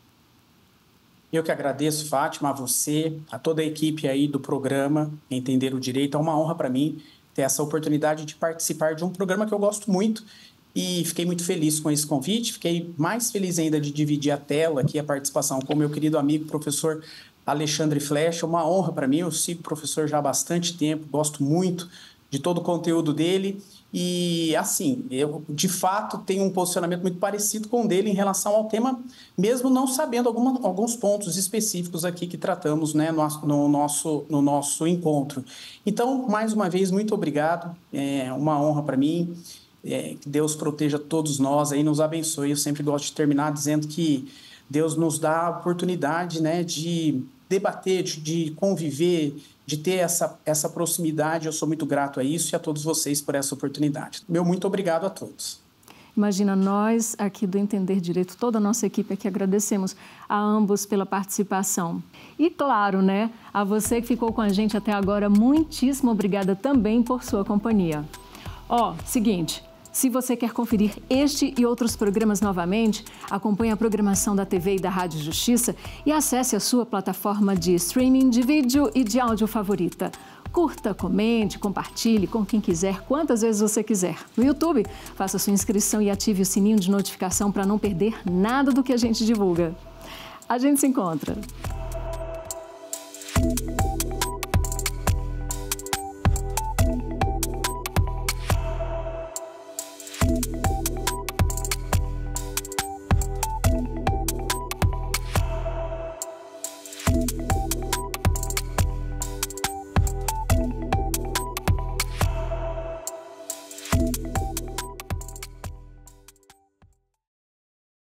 Speaker 2: Eu que agradeço, Fátima, a você, a toda a equipe aí do programa Entender o Direito. É uma honra para mim ter essa oportunidade de participar de um programa que eu gosto muito. E fiquei muito feliz com esse convite, fiquei mais feliz ainda de dividir a tela aqui, a participação com o meu querido amigo professor Alexandre Flecha. Uma honra para mim, eu sigo o professor já há bastante tempo, gosto muito de todo o conteúdo dele e, assim, eu de fato tenho um posicionamento muito parecido com o dele em relação ao tema, mesmo não sabendo alguma, alguns pontos específicos aqui que tratamos, né, no, no, nosso, no nosso encontro. Então, mais uma vez, muito obrigado, é uma honra para mim. É, que Deus proteja todos nós aí, nos abençoe. Eu sempre gosto de terminar dizendo que Deus nos dá a oportunidade, né, de debater, de, de conviver, de ter essa, essa proximidade. Eu sou muito grato a isso e a todos vocês por essa oportunidade. Meu muito obrigado a todos.
Speaker 1: Imagina, nós aqui do Entender Direito, toda a nossa equipe aqui, agradecemos a ambos pela participação. E claro, né, a você que ficou com a gente até agora, muitíssimo obrigada também por sua companhia. Ó, seguinte... Se você quer conferir este e outros programas novamente, acompanhe a programação da T V e da Rádio Justiça e acesse a sua plataforma de streaming de vídeo e de áudio favorita. Curta, comente, compartilhe com quem quiser, quantas vezes você quiser. No YouTube, faça sua inscrição e ative o sininho de notificação para não perder nada do que a gente divulga. A gente se encontra.